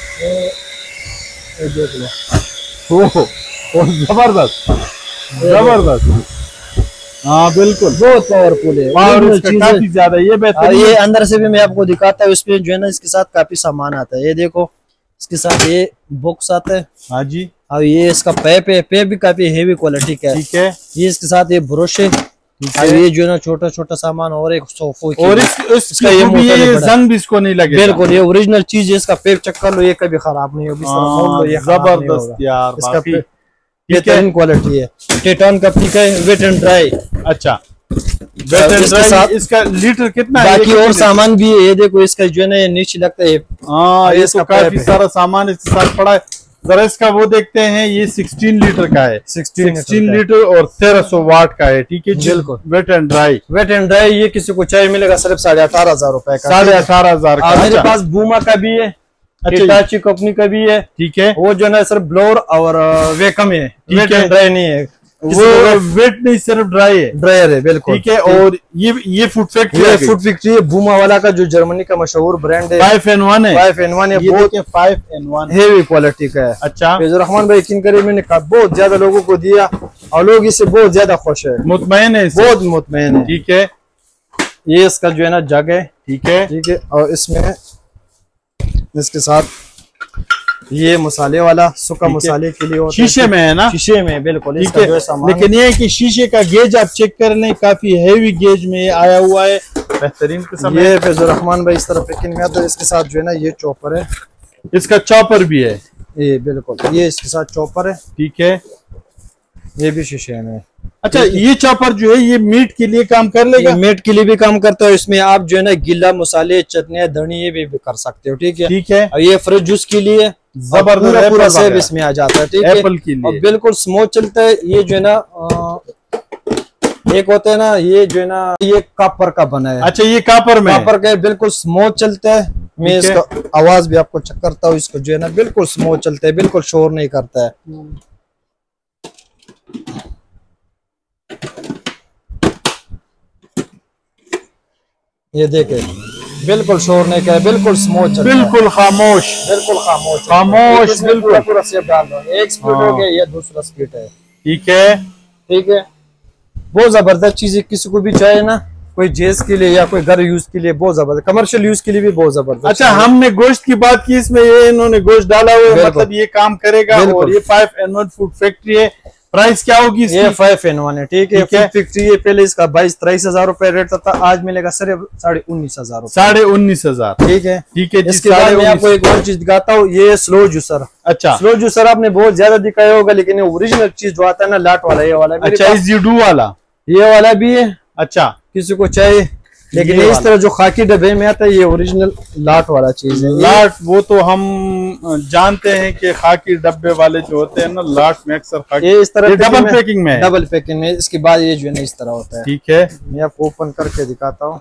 ये देख लो, ओह जबरदस्त जबरदस्त। हाँ बिल्कुल, बहुत पावरफुल है, पावर इसका काफी ज्यादा। ये बेहतरीन, ये अंदर से भी मैं आपको दिखाता हूँ, इसमें जो है ना इसके साथ काफी सामान आता है। ये देखो, इसके साथ ये बॉक्स आता है, हाँ जी, और ये इसका पैप है, पैप भी काफी हेवी क्वालिटी का है। ठीक है, ये इसके साथ ये ब्रश है, और ये जो है ना छोटा छोटा सामान, और एक सोफो की, और इस, इसका ये भी ये जंग भी इसको नहीं लगेगा, बिल्कुल। ये ओरिजिनल चीज है, इसका पैप चेक कर लो, ये कभी खराब नहीं होगी, जबरदस्त यार, इसका बेहतरीन क्वालिटी है। टेटॉन कंपनी का वेट एंड ड्राई। अच्छा, वेट एंड ड्राई, इसका लीटर कितना है? बाकी और सामान भी है, ये देखो, इसका जो है ना नीचे लगता है। हाँ, ये तो काफी सारा सामान इसके साथ पड़ा है। जरा इसका वो देखते हैं, ये सोलह लीटर का है, सोलह लीटर और तेरह सौ वाट का है। ठीक है, बिल्कुल। Wet and dry, wet and dry ये किसी को चाहिए मिलेगा सिर्फ साढ़े अठारह हजार रूपए का, साढ़े अठारह हजार का। मेरे पास बूमा का भी है, हिटाची कंपनी का भी है। ठीक है, वो जो है सिर्फ ब्लोअर और वैक्यूम है, वेट एंड ड्राई नहीं है, वो वेट नहीं, सिर्फ ड्राई है, ड्रायर है, बिल्कुल। ठीक है, और ये ये फूड फैक्ट्री ये फूड फैक्ट्री है, बूमा वाला का, जो जर्मनी का मशहूर ब्रांड है, फाइव एन वन है, फाइव एन वन है, बहुत five in one heavy quality का है। अच्छा, फैजुर रहमान भाई यकीन करिए, मैंने बहुत ज्यादा लोगों को दिया और लोग इससे बहुत ज्यादा खुश है, मुतमईन है, बहुत मुतमईन है। ठीक है, ये इसका जो है ना जग है, ठीक है ठीक है। और इसमें इसके साथ ये मसाले वाला सूखा मसाले के लिए होता शीशे में है ना, शीशे में बिल्कुल। ठीक है, लेकिन ये है कि शीशे का गेज आप चेक कर लें, काफी हैवी गेज में आया हुआ है, बेहतरीन किस्म। ये फैजुर रहमान भाई इस तरह पैकिंग में आता है। इसके साथ जो है ना ये चॉपर है, इसका चॉपर भी है, ये बिल्कुल ये इसके साथ चॉपर है, ठीक है। ये भी शीशे में। अच्छा, ये चॉपर जो है ये मीट के लिए काम कर लेगा? मीट के लिए भी काम करता है। इसमें आप जो है ना गिला मसाले, चटनियाँ, धनी ये भी, भी कर सकते हो, ठीक है, ठीक है। और ये फ्रेश जूस के लिए जबरदस्त पूरा पूरा सेब इसमें आ जाता है, ठीक है, एप्पल के लिए और बिल्कुल स्मूथ चलता है। ये जो है ना एक होता है ना, ये जो है ना ये कापर का बना है। अच्छा, ये कापर में कापर का बिल्कुल स्मूथ चलता है। मैं इसका आवाज भी आपको चेक करता हूँ। इसको जो है ना बिल्कुल स्मूथ चलता है, बिल्कुल शोर नहीं करता है। ये देखे बिल्कुल शोर नहीं करे, बिल्कुल स्मूथ चलता है, बिल्कुल खामोश, बिल्कुल खामोश खामोश, बिल्कुल पूरा सेब डाल दो। एक स्पीड हो गया, ये दूसरा स्पीड है, ठीक है, ठीक है। बहुत जबरदस्त चीज है, किसी को भी चाहिए ना, कोई जेस के लिए या कोई घर यूज के लिए बहुत जबरदस्त, कमर्शियल यूज के लिए भी बहुत जबरदस्त। अच्छा, हमने गोश्त की बात की, इसमें ये इन्होंने गोश्त डाला हुआ है, मतलब ये काम करेगा। और ये five in one food factory है। प्राइस क्या होगी इसकी? ये फाइव एन वन है, ठीक है, फैक्ट्री है। पहले इसका बाईस तेईस हजार रुपए रेट था, आज मिलेगा सिर्फ साढ़े उन्नीस हजार साढ़े उन्नीस हजार ठीक है, ठीक है। इसके बाद मैं आपको एक और चीज दिखाता हूँ, ये स्लो जूसर। अच्छा, स्लो जूसर आपने बहुत ज्यादा दिखाया होगा, लेकिन ओरिजिनल चीज जो आता है ना लाट वाला, ये वाला। अच्छा, जीडू वाला, ये वाला भी है। अच्छा, किसी को चाहिए, लेकिन इस तरह जो खाकी डब्बे में आता है ये ओरिजिनल लाट वाला चीज है। लाट वो तो हम जानते हैं कि खाकी डब्बे वाले जो होते हैं ना, लाट में अक्सर खाकी, ये इस तरह डबल पैकिंग में, डबल पैकिंग में। इसके बाद ये जो है ना इस तरह होता है, ठीक है। मैं आपको ओपन करके दिखाता हूँ।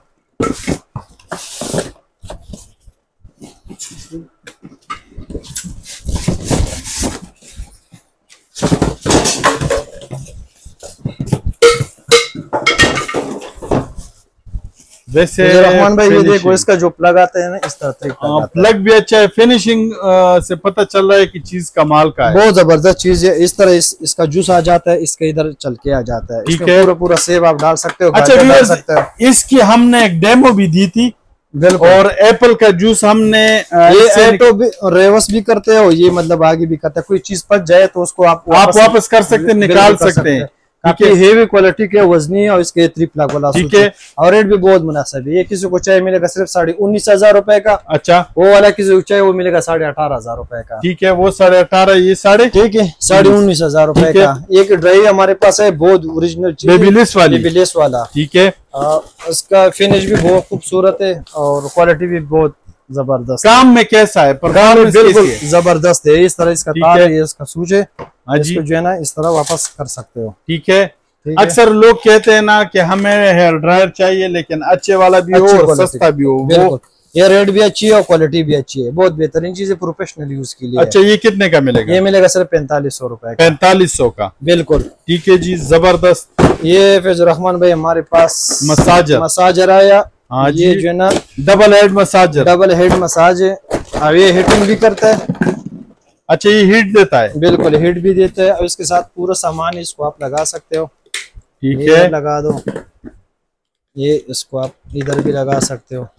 वैसे रहमान भाई ये देखो, इसका जो प्लग आता है ना इस तरह तरीका, प्लग भी अच्छा है। फिनिशिंग से पता चल रहा है कि चीज कमाल का है, बहुत जबरदस्त चीज है। इस तरह इस, इसका जूस आ जाता है, इसके इधर चल के आ जाता है, ठीक है। पूरा पूरा सेब आप डाल सकते हो। अच्छा, डाल सकते हो। इसकी हमने एक डेमो भी दी थी, बिल्कुल। और एप्पल का जूस हमने ये एटो भी रेवर्स भी करते हो, ये मतलब आगे भी करते हैं। कोई चीज फंस जाए तो उसको आप आप वापस कर सकते हैं, निकाल सकते हैं। काफी हेवी क्वालिटी के, वजनी है, और इसके थ्री प्लग वाला, ठीक है। और रेट भी बहुत मुनासिब है। ये किसी को चाहिए मिलेगा सिर्फ साढ़े उन्नीस हजार रुपए का। अच्छा, वो वाला किसी को चाहिए वो मिलेगा साढ़े अठारह हजार रुपए का, ठीक है। वो साढ़े अठारह, ये साढ़े, ठीक है, साढ़े उन्नीस हजार रुपए का। एक ड्राई हमारे पास है, बहुत ओरिजिनल चीज, बेबीलेस वाली, बेबीलेस वाला, ठीक है। इसका फिनिश भी बहुत खूबसूरत है और क्वालिटी भी बहुत जबरदस्त। काम में कैसा है? काम बिल्कुल जबरदस्त है। इस तरह इसका तार है, ये इसका सूच है, हाँ जी, इसको जो है ना इस तरह वापस कर सकते हो, ठीक है। अक्सर लोग कहते हैं ना कि हमें हेयर ड्रायर चाहिए, लेकिन अच्छे वाला भी हो और सस्ता भी हो। बिल्कुल, ये रेट भी अच्छी है और क्वालिटी भी अच्छी है, बहुत बेहतरीन चीज है, प्रोफेशनल यूज के लिए। अच्छा, ये कितने का मिलेगा? ये मिलेगा सिर्फ पैंतालीस सौ रुपए, पैंतालीस सौ का, बिल्कुल, ठीक है जी, जबरदस्त। ये फैजुर रहमान भाई हमारे पास मसाजर मसाजर आया, हाँ ये जो है ना double head massager, double head massage है। अब ये हीटिंग भी करता है। अच्छा, ये हीट देता है? बिल्कुल, हीट भी देता है, और इसके साथ पूरा सामान इसको आप लगा सकते हो, ठीक है, लगा दो। ये इसको आप इधर भी लगा सकते हो,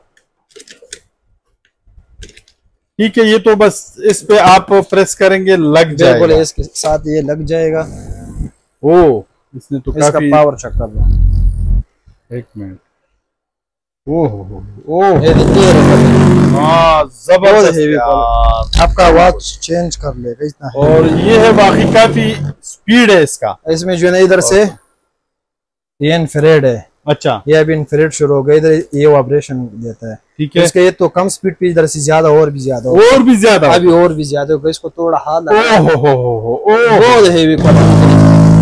ठीक है। ये तो बस इस पे आप प्रेस करेंगे लग जाएगा, बिल्कुल, इसके साथ ये लग जाएगा। ओ, इसने तो इसका काफी पावर चेक कर लो, एक मिनट। ओह ओह, ये देखिए, हाँ, जबरदस्त यार, आपका आवाज चेंज कर लेगा इतना। और ये है बाकी काफी स्पीड है इसका। इसमें जो है ना इधर से ये इन्फ्रारेड है। अच्छा, ये अभी इन्फ्रारेड शुरू हो गया, इधर ये वाइब्रेशन देता है, ठीक है। इसके ये तो कम स्पीड पे, इधर से ज्यादा और भी ज्यादा और भी ज्यादा अभी और भी ज्यादा होगा। इसको थोड़ा हाथ लगा, ओह हो हो हो, बहुत हेवी क्वालिटी,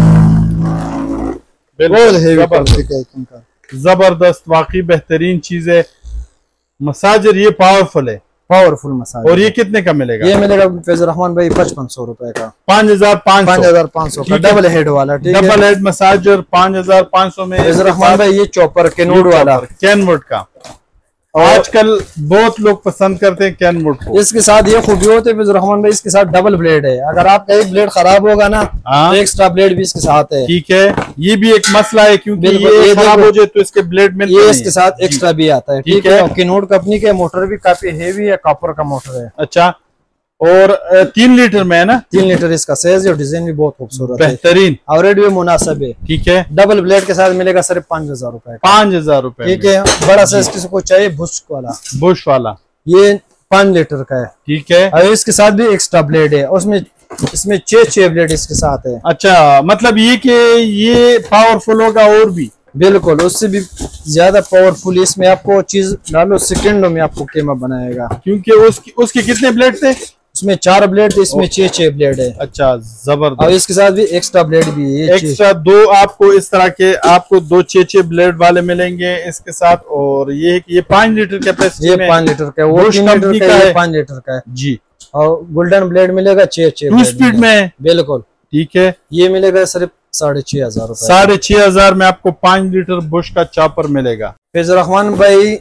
बहुत हेवी क्वालिटी का, जबरदस्त, वाकई बेहतरीन चीज है। मसाजर ये पावरफुल है, पावरफुल मसाज। और ये कितने का मिलेगा? ये मिलेगा फैजुर रहमान भाई पचपन सौ रुपए का, पाँच हजार पाँच पाँच हजार पाँच सौ का, डबल हेड वाला, ठीक है, डबल हेड मसाजर पाँच हजार पाँच सौ में। फैजुर रहमान भाई ये चॉपर कैनवुड वाला, कैनवुड का, आजकल बहुत लोग पसंद करते हैं कैनवुड को। इसके साथ ये खूबी होती है रहमान भाई, इसके साथ डबल ब्लेड है। अगर आपका एक ब्लेड खराब होगा ना तो एक्स्ट्रा ब्लेड भी इसके साथ है। ठीक है, ये भी एक मसला है क्योंकि ये, ये खराब हो जाए तो इसके ब्लेड में ये इसके साथ एक्स्ट्रा भी आता है। ठीक है, कैनवुड कंपनी के मोटर भी काफी हेवी है, कॉपर का मोटर है। अच्छा, और तीन लीटर में है ना? तीन लीटर इसका साइज और डिजाइन भी बहुत खूबसूरत है, बेहतरीन, और रेट भी मुनासिब है। ठीक है, डबल ब्लेड के साथ मिलेगा सिर्फ पाँच हजार रूपए पाँच हजार रूपए ठीक है, बड़ा साइज किसी को चाहिए बुश वाला, बुश वाला, ये पाँच लीटर का है। ठीक है, और इसके साथ भी एक्स्ट्रा ब्लेड है, उसमें इसमें छह छह ब्लेड इसके साथ है। अच्छा, मतलब ये कि ये पावरफुल होगा और भी? बिल्कुल, उससे भी ज्यादा पावरफुल। इसमें आपको चीज डालो सेकंडों में आपको कीमा बनाएगा, क्योंकि उसकी उसके कितने ब्लेड थे? उसमें चार ब्लेड थे, इसमें छह छह ब्लेड है। अच्छा, जबरदस्त। और इसके साथ भी एक्स्ट्रा ब्लेड भी है, एक्स्ट्रा दो आपको इस तरह के आपको दो छह छह ब्लेड वाले मिलेंगे इसके साथ। और ये ये पाँच लीटर कैपेसिटी, ये पाँच लीटर का, वो तीन लीटर का है, पाँच लीटर का है जी। और गोल्डन ब्लेड मिलेगा छह छह टू स्पीड में। बिल्कुल, ठीक है, ये मिलेगा सिर्फ साढ़े छह हजार रूपए साढ़े छह हजार में आपको पाँच लीटर बुश का चॉपर मिलेगा। फैजुर रहमान भाई,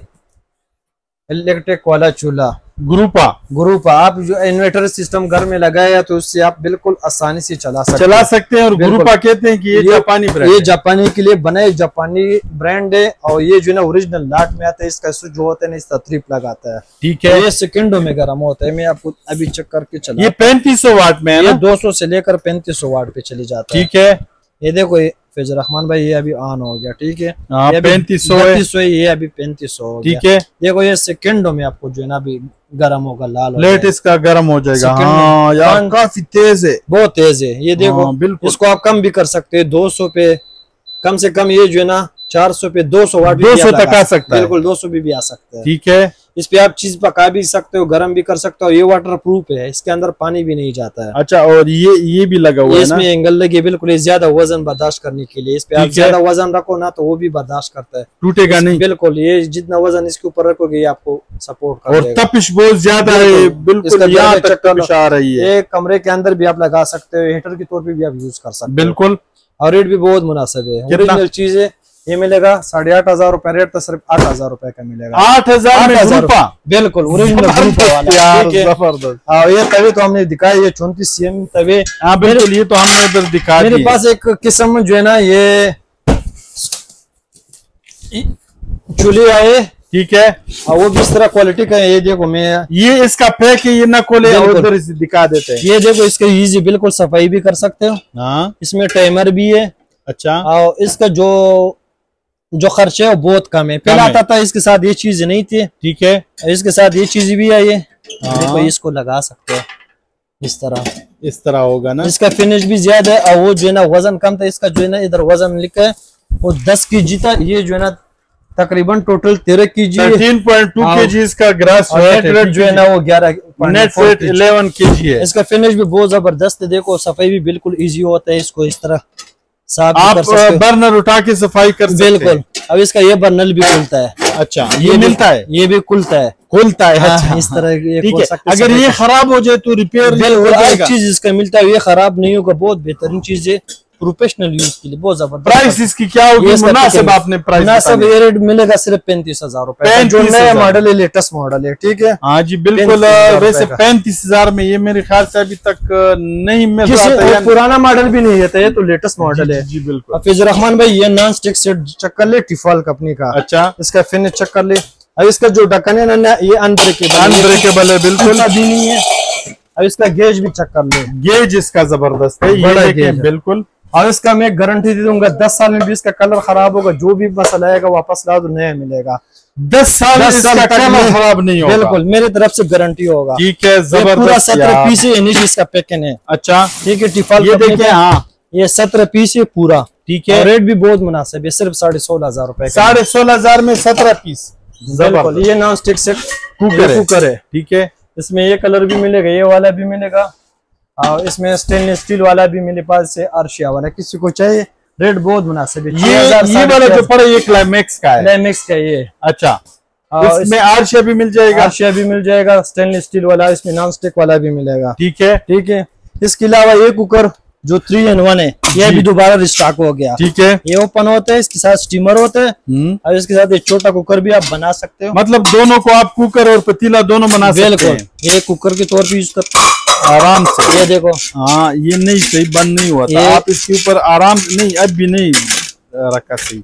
इलेक्ट्रिक वाला चूल्हा ग्रुपा ग्रुपा आप जो इन्वर्टर सिस्टम घर में लगाया तो उससे आप बिल्कुल आसानी से चला सकते चला सकते हैं। और ग्रुपा कहते हैं कि ये, ये जापानी ब्रांड, ये जापानी के लिए बनाए, जापानी ब्रांड है। और ये जो ना ओरिजिनल लाट में आता है, इसका स्विच जो होता है ना, इसका ट्रिप लगाता है। ठीक है, ये सेकंडों में गर्म होता है। मैं आपको अभी चेक करके चला, ये पैंतीस सौ वाट में है ना? दो सौ से लेकर पैंतीस सौ वाट पे चली जाता है। ठीक है, ये देखो फैजुर रहमान भाई, ये अभी ऑन हो गया। ठीक है, पैंतीस सौ है, ये अभी पैंतीस सौ हो गया। ठीक है, देखो ये सेकंडों में आपको जो है ना अभी गर्म होगा, लाल हो प्लेट इसका गर्म हो जाएगा। हाँ यार, काफी तेज है, बहुत तेज है। ये देखो, बिल्कुल, इसको आप कम भी कर सकते हैं, दो सौ पे कम से कम ये जो है ना चार सौ पे दो सौ वाट दो सौ तक आ सकता है। बिल्कुल, दो सौ भी, भी आ सकता है। ठीक है, इस पे आप चीज पका भी सकते हो, गर्म भी कर सकते हो। ये वाटर प्रूफ है, इसके अंदर पानी भी नहीं जाता है। अच्छा, और ये ये भी लगा हुआ है ना? इसमें एंगल लगी, बिल्कुल, ये ज्यादा वजन बर्दाश्त करने के लिए। इस पे आप ज्यादा वजन रखो ना तो वो भी बर्दाश्त करता है, टूटेगा नहीं। बिल्कुल, ये जितना वजन इसके ऊपर रखोगे ये आपको सपोर्ट करेगा। और तपिश बहुत ज्यादा है, बिल्कुल यहाँ तक तपिश आ रही है। ये कमरे के अंदर भी आप लगा सकते हो, हीटर के तौर पे भी आप यूज कर सकते हो। बिल्कुल, और रेट भी बहुत मुनासिब है, ओरिजिनल चीज है। ये मिलेगा साढ़े आठ हजार रूपए, रेट तो सिर्फ आठ हजार रूपए का मिलेगा। आठ हजार में ग्रुपा, बिल्कुल ओरिजिनल ग्रुपा वाला। जबरदस्त। हाँ, ये तवे तो हमने दिखाया, ये चौंतीस सी एम तवे। हाँ बिल्कुल, ये तो हमने इधर दिखा। मेरे पास एक किस्म जो है ना ये चूल्हे आए, ठीक है, और वो भी इस तरह क्वालिटी का है। ये देखो, मैं ये इसका पैक है, ये ना खोले, उधर दिखा देते हैं। ये देखो, इसका इजी बिल्कुल सफाई भी कर सकते हो। हाँ, इसमें टाइमर भी है। अच्छा, और इसका जो जो खर्च है वो बहुत कम है। पहले आता था इसके साथ ये चीज नहीं थी। ठीक है, इसके साथ ये चीज भी आई है। देखो, इसको लगा सकते हो इस तरह, इस तरह होगा ना। इसका फिनिश भी ज्यादा है, और वो जो है ना वजन कम था। इसका जो है ना इधर वजन लिखा है वो दस के जी था, ये जो है ना तकरीबन टोटल तेरह के जी, तीन पॉइंट टू के जी इसका ग्रास वेट जो है ना वो ग्यारह नेट वेट इलेवन के जी है। इसका फिनिश भी बहुत जबरदस्त है। देखो, सफाई भी बिल्कुल इजी होता है, इसको इस तरह साफ आप बर्नर उठा के सफाई कर सकते हैं। बिल्कुल। अब इसका ये बर्नर भी खुलता है। अच्छा, ये मिलता है, ये भी खुलता है, खुलता है। हाँ, अच्छा, इस तरह ये ठीक है। अगर ये खराब हो जाए तो रिपेयर बिल्कुल, एक चीज इसका मिलता है, ये खराब नहीं होगा, बहुत बेहतरीन चीज है प्रोफेशनल यूज के लिए, बहुत जबरदस्त। प्राइस इसकी क्या होगी? मुनासिब आपने प्राइस मुनासिब ये रेट मिलेगा सिर्फ पैंतीस हजार रूपए, जो नया मॉडल है, लेटेस्ट मॉडल है। ठीक है, हाँ जी बिल्कुल। वैसे पैंतीस हजार में ये मेरे ख्याल से अभी तक नहीं मिल रहा था, पुराना मॉडल भी नहीं है, ये तो लेटेस्ट मॉडल है। जी बिल्कुल। फैजुर रहमान भाई, ये नॉन स्टिक सेट चेक कर ले, टिफॉल कंपनी का। अच्छा, इसका फिनिश चेक कर ले। अब इसका जो ढक्कन है ना, ये अनब्रेकेबल अनब्रेकेबल है, बिल्कुल भी नहीं है। अब इसका गेज भी चेक कर ले, गेज इसका जबरदस्त है, ये बिल्कुल। और इसका मैं गारंटी दे दूंगा, दस साल में भी इसका कलर खराब होगा, जो भी मसला आएगा वापस ला दो, नया मिलेगा। दस साल दस साल कलर खराब नहीं होगा, बिल्कुल, मेरी तरफ से गारंटी होगा। ठीक है, जबरदस्त। पूरा सत्रह पीस है, इसका पैकिंग है। अच्छा, ठीक है, टिफॉल ये देखिए, हाँ ये सत्रह पीस है पूरा। ठीक है, रेट भी बहुत मुनासिब है, सिर्फ साढ़े सोलह हजार रूपए, साढ़े सोलह हजार में सत्रह पीस। बिल्कुल, ये नॉन स्टिक सेट कुकर है। ठीक है, इसमें ये कलर भी मिलेगा, ये वाला भी मिलेगा, और इसमें स्टेनलेस स्टील वाला भी मेरे पास है, आर्शिया वाला, किसी को चाहिए। रेट बहुत मुनासिब है। ये ये वाला जो पड़ा ये क्लाइमेक्स का है, क्लाइमेक्स का ये। अच्छा, इसमें आर्शिया भी मिल जाएगा, आर्शिया भी मिल जाएगा, स्टेनलेस स्टील वाला, इसमें नॉन स्टिक वाला भी मिलेगा। ठीक है, ठीक है। इसके अलावा ये कुकर जो थ्री इन वन है, ये भी दोबारा रिस्टॉक हो गया। ठीक है, ये ओपन होता है, इसके साथ स्टीमर होता है और इसके साथ एक छोटा कुकर भी आप बना सकते हो। मतलब दोनों को आप कुकर और पतीला दोनों बना सकते हैं। बिल्कुल, ये कुकर के तौर पे यूज करते हैं आराम से। ये देखो, हाँ ये नहीं सही बंद नहीं हुआ था, आप इसके ऊपर आराम नहीं, अब भी नहीं रखा सही,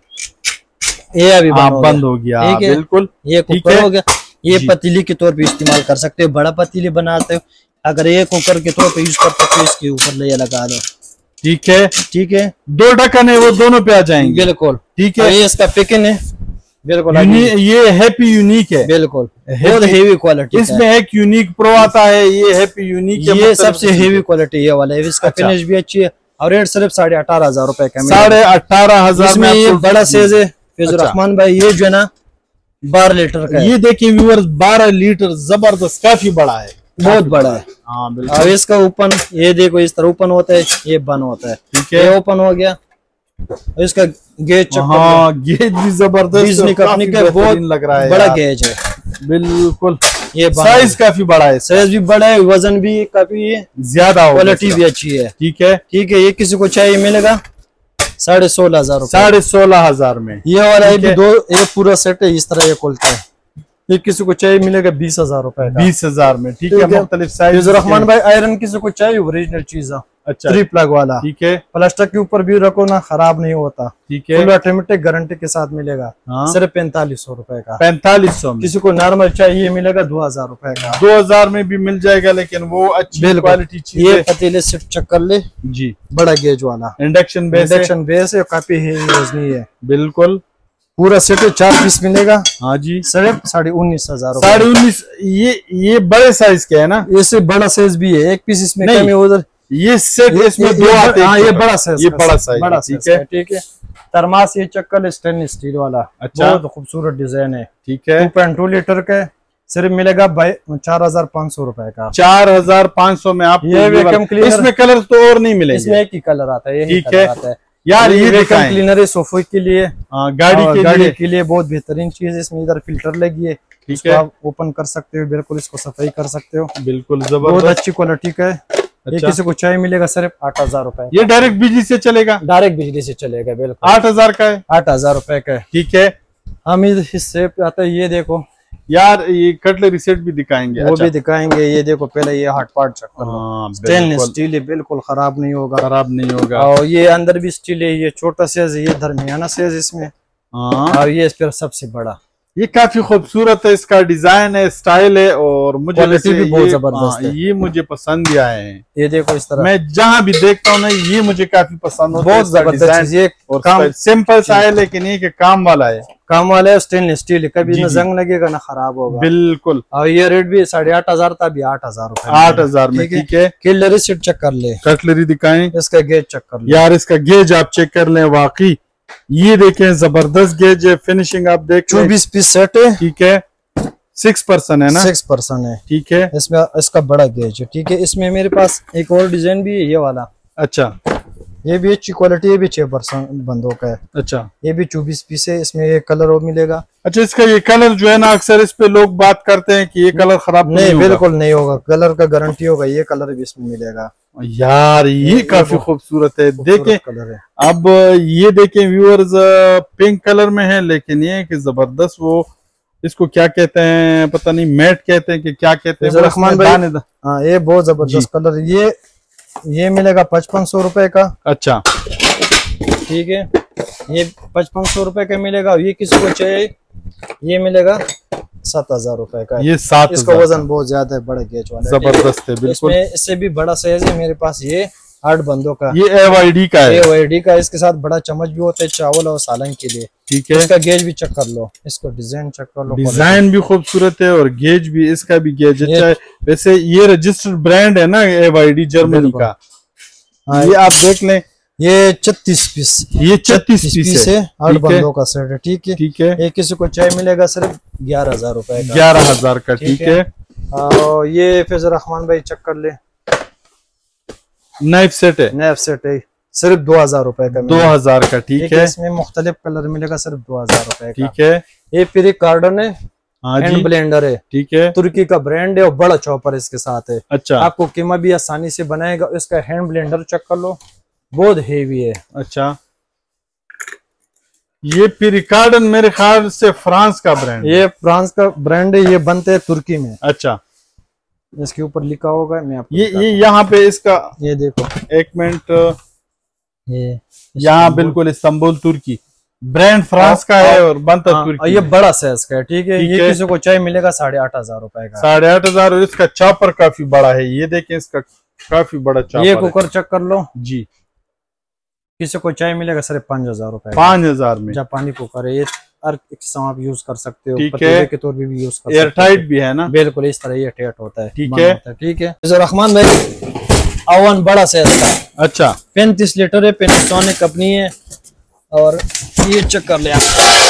ये अभी बंद, हो, बंद हो गया। ठीक है, बिल्कुल ये कुकर हो गया। ये पतीली के तौर पे इस्तेमाल कर सकते हो, बड़ा पतीली बनाते हो। अगर ये कुकर के तौर पे यूज करते हो तो इसके ऊपर ले लगा दो। ठीक है, ठीक है, दो ढक्कन है वो दोनों पे आ जाएंगे। बिल्कुल ठीक है, ये इसका पैकिंग है। बिल्कुल, ये हैप्पी यूनिक है। बिल्कुल, बहुत हेवी क्वालिटी। इसमें एक यूनिक प्रो आता है, ये हैप्पी यूनिक है, ये सबसे हेवी क्वालिटी ये वाला है। इसका फिनिश भी अच्छी है और रेट सिर्फ साढ़े अठारह हजार रुपए का। साढ़े अठारह हजार में ये बड़ा साइज है। फिजुर अच्छा। रहमान भाई, ये जो है ना बारह लीटर का है। ये देखिए व्यूअर्स, बारह लीटर, जबरदस्त, काफी बड़ा है, बहुत बड़ा है। हाँ बिल्कुल। अब इसका ओपन, ये देखो इस तरह ओपन होता है, ये बंद होता है। ठीक है, ये ओपन हो गया। इसका गेज चेक, हाँ गेज भी जबरदस्त, कंपनी का बहुत लग रहा है, बड़ा गेज है। बिल्कुल, ये साइज काफी बड़ा है, साइज भी बड़ा है, वजन भी काफी ज्यादा, क्वालिटी भी अच्छी है। ठीक है, ठीक है, ये किसी को चाहिए मिलेगा साढ़े सोलह हजार रूपए साढ़े सोलह हजार में। ये वाला ये भी दो, ये पूरा सेट है, इस तरह ये खोलता है। ये किसी को चाहिए मिलेगा बीस हजार रूपए का, बीस हजार में। ठीक है, मुख्तलिफ साइज। रहमान भाई, आयरन किसी को चाहिए ओरिजिनल चीज, अच्छा, थ्री प्लग वाला। ठीक है, प्लास्टिक के ऊपर भी रखो ना, खराब नहीं होता। ठीक है, फुल ऑटोमेटिक गारंटी के साथ मिलेगा। हाँ? सिर्फ पैंतालीस सौ रूपये का। पैंतालीस सौ में। किसी को नॉर्मल चाहिए मिलेगा दो हजार रूपये का। दो हजार में भी मिल जाएगा, लेकिन वो अच्छी क्वालिटी चीज ये है। पतीले सिर्फ चेक कर ले जी, बड़ा गेज वाला, इंडक्शन बेस है। इंडक्शन बेस है, काफी हेवी वजनी है। बिल्कुल, पूरा सेट चार पीस मिलेगा। हाँ जी, सिर्फ साढ़े उन्नीस हजार साढ़े उन्नीस। ये ये बड़े साइज के है ना, इससे बड़ा साइज भी है, एक पीस इसमें नहीं, कमी उधर। ये सेट इसमें दो आते हैं। हाँ, ये बड़ा साइज, ये बड़ा साइज, बड़ा ठीक है, ठीक है। थर्मास ये चक्कर स्टेनलेस स्टील वाला, अच्छा, बहुत खूबसूरत डिजाइन है। ठीक है, टू पॉइंट टू लीटर का, सिर्फ मिलेगा चार हजार पाँच सौ रूपये का। चार हजार पाँच सौ में आप ये वैक्यूम क्लीनर, इसमें कलर तो और नहीं मिलेंगे, इसमें एक ही कलर आता है। ठीक है यार, ये वैक्यूम क्लीनर है सोफे के लिए, गाड़ी के गाड़ी लिए के लिए बहुत बेहतरीन चीज है। इसमें इधर फिल्टर लगी है, ठीक है, आप ओपन कर सकते हो, बिल्कुल इसको सफाई कर सकते हो। बिल्कुल बहुत जबरदस्त, अच्छी क्वालिटी का है। ये अच्छा। किसी को चाहिए मिलेगा सिर्फ आठ हजार रूपए। ये डायरेक्ट बिजली से चलेगा, डायरेक्ट बिजली से चलेगा। बिल्कुल आठ हजार का है, आठ हजार रूपए का है। ठीक है। हम इस हिस्से पे आते हैं, ये देखो यार, ये कटलरी सेट भी दिखाएंगे, वो अच्छा। भी दिखाएंगे। ये देखो, पहले ये हार्ड पार्ट चेक कर लो, हाँ, स्टेनलेस स्टील है, बिल्कुल खराब नहीं होगा, खराब नहीं होगा। और ये अंदर भी स्टील है। ये छोटा साइज है, ये दरमियाना साइज इसमें, हाँ, और ये इस पर सबसे बड़ा। ये काफी खूबसूरत है, इसका डिजाइन है, स्टाइल है, और मुझे क्वालिटी भी बहुत ये, जबरदस्त है। ये मुझे पसंद भी आए हैं। ये देखो इस तरह, मैं जहाँ भी देखता हूँ ना, ये मुझे काफी पसंद होता है, बहुत जबरदस्त चीज। ये और काम सिंपल सा है, लेकिन ये कि काम वाला है, काम वाला है, स्टेनलेस स्टील है, कभी जी, ना जी। जंग लगेगा ना खराब होगा। बिल्कुल, और ये रेट भी साढ़े आठ हजार था, अभी आठ हजार रूपए आठ हजार में, ठीक है। किलरी सीट चेक कर ले, कटलरी दिखाएं, इसका गेज चेक कर ले। यार इसका गेज आप चेक कर लें, वाकई ये देखें जबरदस्त गेज है, फिनिशिंग आप देख लें। चौबीस पीस सेट है, ठीक है, सिक्स पर्सन है ना, सिक्स पर्सन है, ठीक है। इसमें इसका बड़ा गेज है, ठीक है। इसमें मेरे पास एक और डिजाइन भी है, ये वाला, अच्छा, ये भी अच्छी क्वालिटी, ये भी छह पर्सन बंदों का है, अच्छा, ये भी चौबीस पीस है। इसमें ये कलर और मिलेगा। अच्छा, इसका ये कलर जो है ना, अक्सर इस पे लोग बात करते हैं कि ये कलर खराब नहीं, नहीं, बिल्कुल नहीं होगा, कलर का गारंटी होगा। ये कलर भी इसमें मिलेगा। यार ये काफी खूबसूरत है, देखें कलर है। अब ये देखें व्यूअर्स, पिंक कलर में है, लेकिन ये कि जबरदस्त, वो इसको क्या कहते हैं पता नहीं, मैट कहते हैं कि क्या कहते हैं, रहमान भाई, हाँ ये बहुत जबरदस्त कलर। ये ये मिलेगा पचपन सौ रुपए का, अच्छा, ठीक है। ये पचपन सौ रुपए का मिलेगा। ये किसी को चाहिए, ये मिलेगा सात हजार रुपए का। ये सात, इसका वजन बहुत ज्यादा है, बड़े गेज वाला, जबरदस्त है, बिल्कुल। इसमें इससे भी बड़ा साइज है मेरे पास, ये आठ बंदों का, ये एवाईडी का है, एवाईडी का। इसके साथ बड़ा चम्मच भी होता है चावल और सालन के लिए, ठीक है। इसका गेज भी चेक कर लो, इसको डिजाइन चेक कर लो, डिजाइन भी खूबसूरत है और गेज भी, इसका भी गेज अच्छा है। वैसे ये रजिस्टर्ड ब्रांड है ना एवाईडी, जर्मनी का। ये आप देख लें, ये छत्तीस पीस, ये छत्तीस पीस है, आठ बंदों का सेट है, ठीक है, ठीक है। ये किसी को चाय मिलेगा सिर्फ ग्यारह हजार रुपए का, ग्यारह हजार का, ठीक है। और ये फैजल रहमान भाई चेक कर ले, नाइफ सेट है, नाइफ सेट है, सिर्फ दो हजार रुपए का, दो हजार का, ठीक है। इसमें मुख्तलिफ कलर मिलेगा, सिर्फ दो हजार रुपए का, ठीक है। ये फिर एक कार्डन है, हाँ जी, हैंड ब्लेंडर है, ठीक है, तुर्की का ब्रांड है और बड़ा चॉपर इसके साथ है। अच्छा, आपको कीमा भी आसानी से बनाएगा। इसका हैंड ब्लेंडर चेक कर लो, बहुत हेवी है। अच्छा, ये पिरिकार्डन मेरे ख्याल से फ्रांस का ब्रांड, ये फ्रांस का ब्रांड है, ये बनते हैं तुर्की में। अच्छा, इसके ऊपर लिखा होगा, मैं आपको ये ये यहाँ पे इसका, ये देखो, एक मिनट, ये यहाँ बिल्कुल इस्तांबुल तुर्की, ब्रांड फ्रांस का है और बनता हाँ, तुर्की। ये बड़ा साइज का है, ठीक है। ठीक ये है। किसी को चाय मिलेगा साढ़े आठ हजार रुपए का, साढ़े आठ हजार और इसका चॉपर काफी बड़ा है। ये देखें, इसका काफी बड़ा चॉपर ये कुकर चेक कर लो जी, किसी को चाय मिलेगा सिर्फ पाँच हजार रुपए का। पाँच हजार में जापानी कुकर है ये, हर किस्म आप यूज कर सकते हो, ठीक है। पतीले के तौर पे भी यूज कर एयर सकते हो। टाइट भी है ना, बिल्कुल इस तरह ये टाइट होता है, ठीक बंद है। होता है, ठीक है। तो रहमान भाई ओवन बड़ा साइज का है, अच्छा, पैंतीस लीटर है, पेनासोनिक कंपनी है। और ये चेक कर ले आप,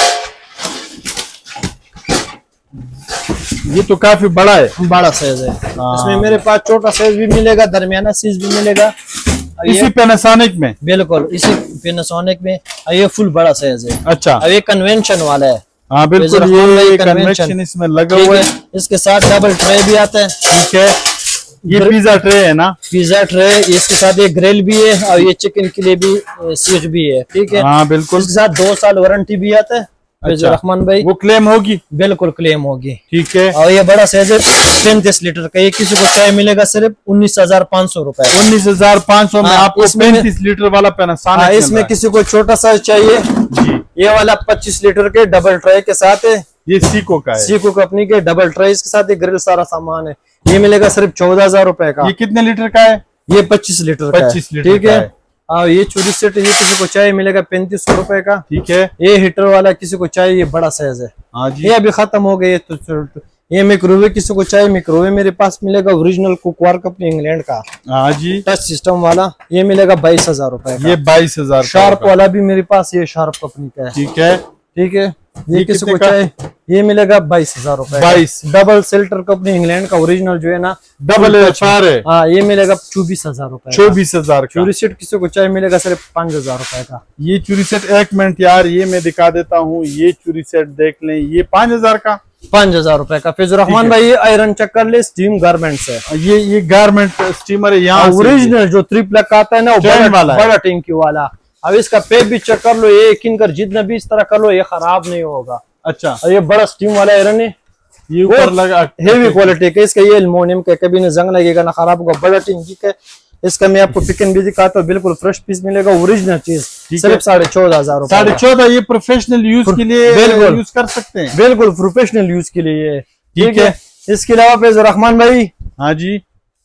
ये तो काफी बड़ा है, बड़ा साइज है। हाँ। इसमें मेरे पास छोटा साइज भी मिलेगा, दरमियाना साइज भी मिलेगा। और इसी ये पैनासोनिक में, बिल्कुल इसी पेनासोनिक में। और ये फुल बड़ा साइज है। अच्छा, अब ये कन्वेंशन वाला है, हाँ बिल्कुल, रहमान भाई ये कन्वेंशन कन्वेक्शन इसमें लगा ठीक हुआ है। है, इसके साथ डबल ट्रे भी आता है, ठीक है। ये ग्र- पिज्जा ट्रे है ना, पिज्जा ट्रे, इसके साथ ये ग्रिल भी है और ये चिकन के लिए भी सीट भी है, ठीक है। हाँ बिल्कुल, इसके साथ दो साल वारंटी भी आता है। अच्छा, रहमान भाई वो क्लेम होगी, बिल्कुल क्लेम होगी, ठीक है। और ये बड़ा साइज है, पैंतीस लीटर का। ये किसी को चाय मिलेगा सिर्फ उन्नीस हजार पाँच सौ रुपए। उन्नीस हजार पाँच सौ में हाँ, आपको इसमें- पैंतीस लीटर वाला पैनासोनिक हाँ, मिल इसमें रहा है। किसी को छोटा साइज चाहिए, जी, ये वाला पच्चीस लीटर के डबल ट्रे के साथ है, ये सीको का है, सीको कंपनी के डबल ट्रे, इसके साथ ये ग्रिल सारा सामान है। ये मिलेगा सिर्फ चौदह हजार रुपए का। ये कितने लीटर का है? ये पच्चीस लीटर का है, पच्चीस लीटर ठीक का है। है। और ये चूरी सेट, ये किसी को चाय मिलेगा पैंतीस सौ रुपए का, ठीक है। ये हीटर वाला किसी को चाहिए, ये बड़ा साइज है। हाँ जी, ये अभी खत्म हो गए। तो, तो, तो ये मिक्रोवेव किसी को चाहिए, मिक्रोवेव मेरे पास मिलेगा ओरिजिनल कुकवार कंपनी इंग्लैंड का, हाँ जी, टच सिस्टम वाला। ये मिलेगा बाईस हजार रुपए का। ये बाईस हजार शार्प वाला भी मेरे पास, ये शार्प कंपनी का है, ठीक है। ठीक है। ये, ये किसी कितने को का? चाहिए, ये मिलेगा बाईस हजार रुपए। बाईस, डबल सेल्टर कंपनी इंग्लैंड का ओरिजिनल जो है ना, डबल एच आर है, हाँ, ये मिलेगा चौबीस हजार रुपए। चौबीस हजार का। चूरी सेट किसी को चाहिए मिलेगा सिर्फ पांच हजार रुपए का। ये चूरी सेट, एक मिनट यार, ये मैं दिखा देता हूँ। ये चूरी सेट देख लें, ये पांच हजार का, पांच हजार रुपए का। फिर रहमान भाई ये आयरन चक्कर ले स्टीम गारमेंट्स है, ये ये गारमेंट स्टीमर है यहाँ से। ओरिजिनल जो थ्री प्लग आता है ना, वो चैन बड़ा वाला है। बड़ा टैंकी वाला। अब इसका पेप भी चेक कर लो, ये यकीन कर जितना भी इस तरह कर लो, ये खराब नहीं होगा। अच्छा, और ये बड़ा स्टीम वाला आयरन है, ये ऊपर लगा, हेवी क्वालिटी का। इसका ये एल्युमिनियम का, कभी ना जंग लगेगा ना खराब होगा, बड़ा टैंकी का। इसका मैं आपको पिकन भी दिखाता हूँ, बिल्कुल फ्रेश पीस मिलेगा, ओरिजिनल चीज, सिर्फ साढ़े चौदह हजार रुपए। साढ़े चौदह। ये प्रोफेशनल यूज के लिए बिल्कुल यूज कर सकते हैं, बिल्कुल प्रोफेशनल यूज के लिए, ठीक है। इसके अलावा फिर रहमान भाई हाँ जी,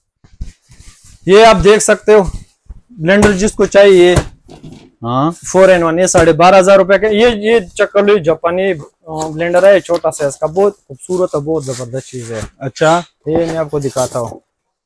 ये आप देख सकते हो, ब्लेंडर जिसको चाहिए, हाँ, फोर एन वन, ये साढ़े बारह हजार रुपए का। ये ये चक्कर लो, जापानी ब्लेंडर है, छोटा साइज का, बहुत खूबसूरत है, बहुत जबरदस्त चीज है। अच्छा, ये मैं आपको दिखाता हूँ।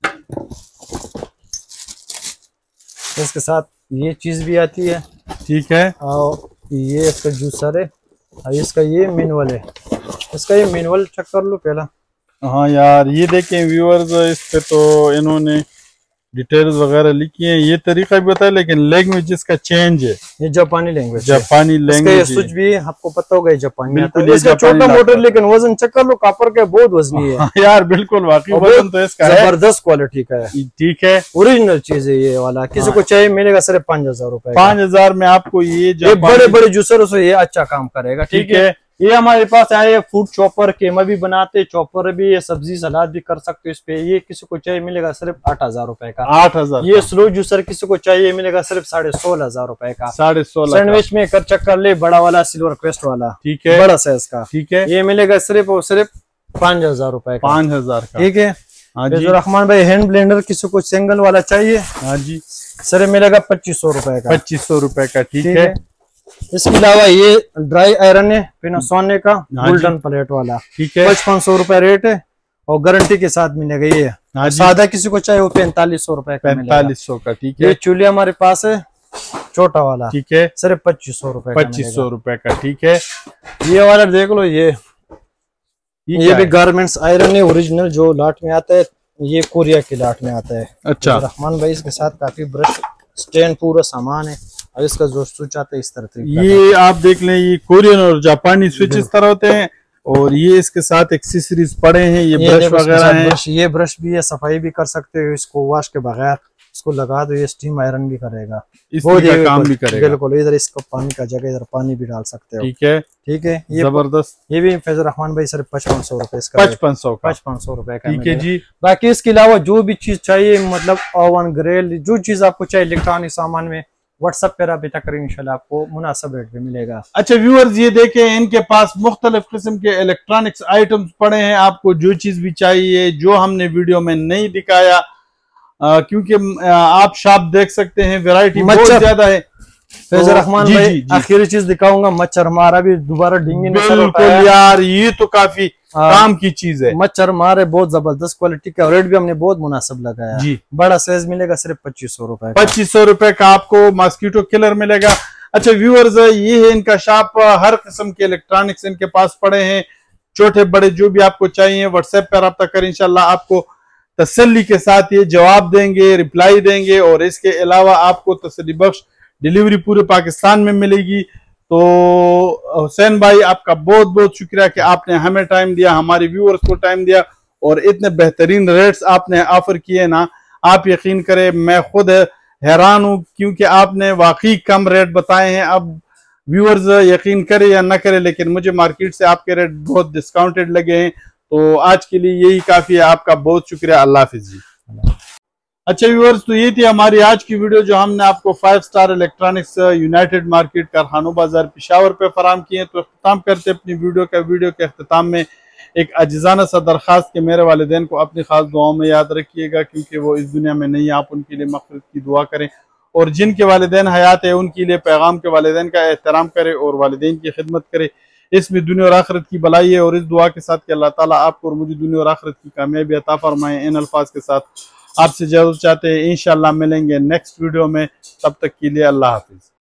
इसके साथ ये चीज भी आती है, ठीक है। और ये इसका जूसर है, और इसका ये मैनुअल है। इसका ये मैनुअल चेक कर लो पहला। हाँ यार, ये देखें व्यूअर्स, इस पे तो इन्होंने डिटेल्स वगैरह लिखी हैं। ये तरीका भी बताया, लेकिन लैंग्वेज इसका चेंज है, ये जापानी लैंग्वेज, जापानी इसका ये लैंग्वेज। स्विच भी है, आपको पता होगा, ये जापानी बिल्कुल, आता है। ये इसका जापानी छोटा लैपटॉप मोटर, लेकिन वजन चेक कर लो, कॉपर का बहुत वजनी है, हाँ यार बिल्कुल, वाकई और वजन तो इसका है, जबरदस्त क्वालिटी का है, ठीक है। ओरिजिनल चीज है ये वाला। किसी को चाहिए मिलेगा सिर्फ पांच हजार रुपए। पांच हजार में आपको ये ये जापानी- बड़े बड़े जूसर से ये अच्छा काम करेगा, ठीक ठीक है। है। ये हमारे पास आए फूड चॉपर, केमा भी बनाते, चॉपर भी, ये सब्जी सलाद भी कर सकते हो इस पे। ये किसी को चाहिए मिलेगा सिर्फ आठ हजार रुपए का। आठ हजार ये स्लो जूसर किसी को चाहिए मिलेगा सिर्फ साढ़े सोलह हजार रुपए का। साढ़े सोलह सैंडविच में कर चक्कर ले, बड़ा वाला सिल्वर क्वेस्ट वाला, ठीक है, बड़ा साइज का, ठीक है। ये मिलेगा सिर्फ और सिर्फ पांच हजार रुपए का, पांच हजार का, ठीक है। हाँ जी, रहमान भाई हैंड ब्लेंडर किसी को सिंगल वाला चाहिए, हाँ जी, सिर्फ मिलेगा पच्चीस सौ रुपए का, पच्चीस सौ रुपए का, ठीक ठीक है। है। इसके अलावा ये ड्राई आयरन है पेनासोनिक का, हाँ गोल्डन प्लेट वाला, ठीक है, पचपन सौ रुपए रेट है और गारंटी के साथ मिलेगा। ये हाँ जी, सादा किसी को चाहिए वो पैंतालीस सौ रुपए का मिलेगा। पैंतालीस सौ का, ठीक ये है, चूल्हा हमारे पास है, छोटा वाला, ठीक है, सिर्फ पच्चीस सौ रुपए पच्चीस सौ रुपए का, ठीक है। ये वाला देख लो, ये ये, ये क्या भी है? गारमेंट्स आयरन है, ओरिजिनल जो लाट में आता है, ये कोरिया की लाट में आता है। अच्छा, रहमान भाई इसके साथ काफी ब्रश स्टैंड पूरा सामान है, और इसका जो स्विच आता है इस तरह से। ये आप देख लें, ये कोरियन और जापानी स्विच इस तरह होते हैं। और ये इसके साथ एक्सेसरीज पड़े हैं, ये, ये ब्रश वगैरह हैं। ब्रश, ये ब्रश भी है, सफाई भी कर सकते हो इसको वॉश के बगैर, इसको लगा दो, ये स्टीम आयरन भी करेगा, इस का काम भी करेगा। बिल्कुल, इधर इसको पानी का जगह इधर पानी भी डाल सकते हो। ठीक है, ठीक है, ये जबरदस्त। ये भी फैजल रहमान भाई सिर्फ पचपन सौ रुपए इसका, पचपन सौ पचपन सौ रुपए का। ठीक है जी। बाकी इसके अलावा जो भी चीज चाहिए, मतलब ओवन ग्रिल, जो चीज आपको चाहिए इलेक्ट्रॉनिक सामान में, व्हाट्सएप पे रब्ता करें, इंशाल्लाह आपको मुनासिब रेट पे मिलेगा। अच्छा व्यूअर्स, ये देखें, इनके पास मुख्तलिफ किस्म के इलेक्ट्रॉनिक्स आइटम्स पड़े हैं। आपको जो चीज भी चाहिए, जो हमने वीडियो में नहीं दिखाया, आ, क्योंकि आ, आप शॉप देख सकते हैं, वैरायटी बहुत ज्यादा है। फैजल रहमान भाई, आखिरी चीज दिखाऊंगा, मच्छर मारा भी दोबारा डेंगू। बिल्कुल यार, ये तो काफी काम की चीज है। मच्छर मारे बहुत जबरदस्त क्वालिटी का, रेट भी हमने बहुत मुनासिब लगाया जी। बड़ा साइज मिलेगा सिर्फ पच्चीस सौ रुपए पच्चीस सौ रुपए का आपको मॉस्किटो किलर मिलेगा। अच्छा व्यूअर्स, ये है इनका शॉप, हर किस्म के इलेक्ट्रॉनिक्स इनके पास पड़े हैं, छोटे बड़े जो भी आपको चाहिए व्हाट्सएप पर रब्ता करें, इंशाल्लाह आपको तसल्ली के साथ ये जवाब देंगे, रिप्लाई देंगे। और इसके अलावा आपको तसल्ली बख्श डिलीवरी पूरे पाकिस्तान में मिलेगी। तो हुसैन भाई, आपका बहुत बहुत शुक्रिया कि आपने हमें टाइम दिया, हमारे व्यूअर्स को टाइम दिया, और इतने बेहतरीन रेट्स आपने ऑफर किए ना, आप यकीन करें मैं खुद हैरान हूं, क्योंकि आपने वाकई कम रेट बताए हैं। अब व्यूअर्स यकीन करे या ना करे, लेकिन मुझे मार्केट से आपके रेट बहुत डिस्काउंटेड लगे हैं। तो आज के लिए यही काफी है। आपका बहुत शुक्रिया। अल्लाह हाफिज जी। अच्छा व्यूअर्स, तो ये थी हमारी आज की वीडियो, जो हमने आपको five star electronics united market Karkhano Bazaar Peshawar पे फराम किए। तो अख्ताम करते अपनी वीडियो का वीडियो के अख्ताम में एक अजीजाना सा दरख्वास्त के मेरे वालिदैन को अपनी खास दुआओं में याद रखिएगा, क्योंकि वो इस दुनिया में नहीं, आप उनके लिए मग़फ़िरत की दुआ करें। और जिनके वालिदैन हयात है उनके लिए पैगाम के वालिदैन का एहतराम करें और वालिदैन की खिदमत करें। इसमें दुनिया और आखिरत की भलाई है। और इस दुआ के साथ कि अल्लाह ताला आपको और मुझे दुनिया और आखिरत की कामयाबी अता फरमाए। इन अल्फाज के साथ आपसे जरूर चाहते हैं, इंशाअल्लाह मिलेंगे नेक्स्ट वीडियो में। तब तक के लिए अल्लाह हाफिज।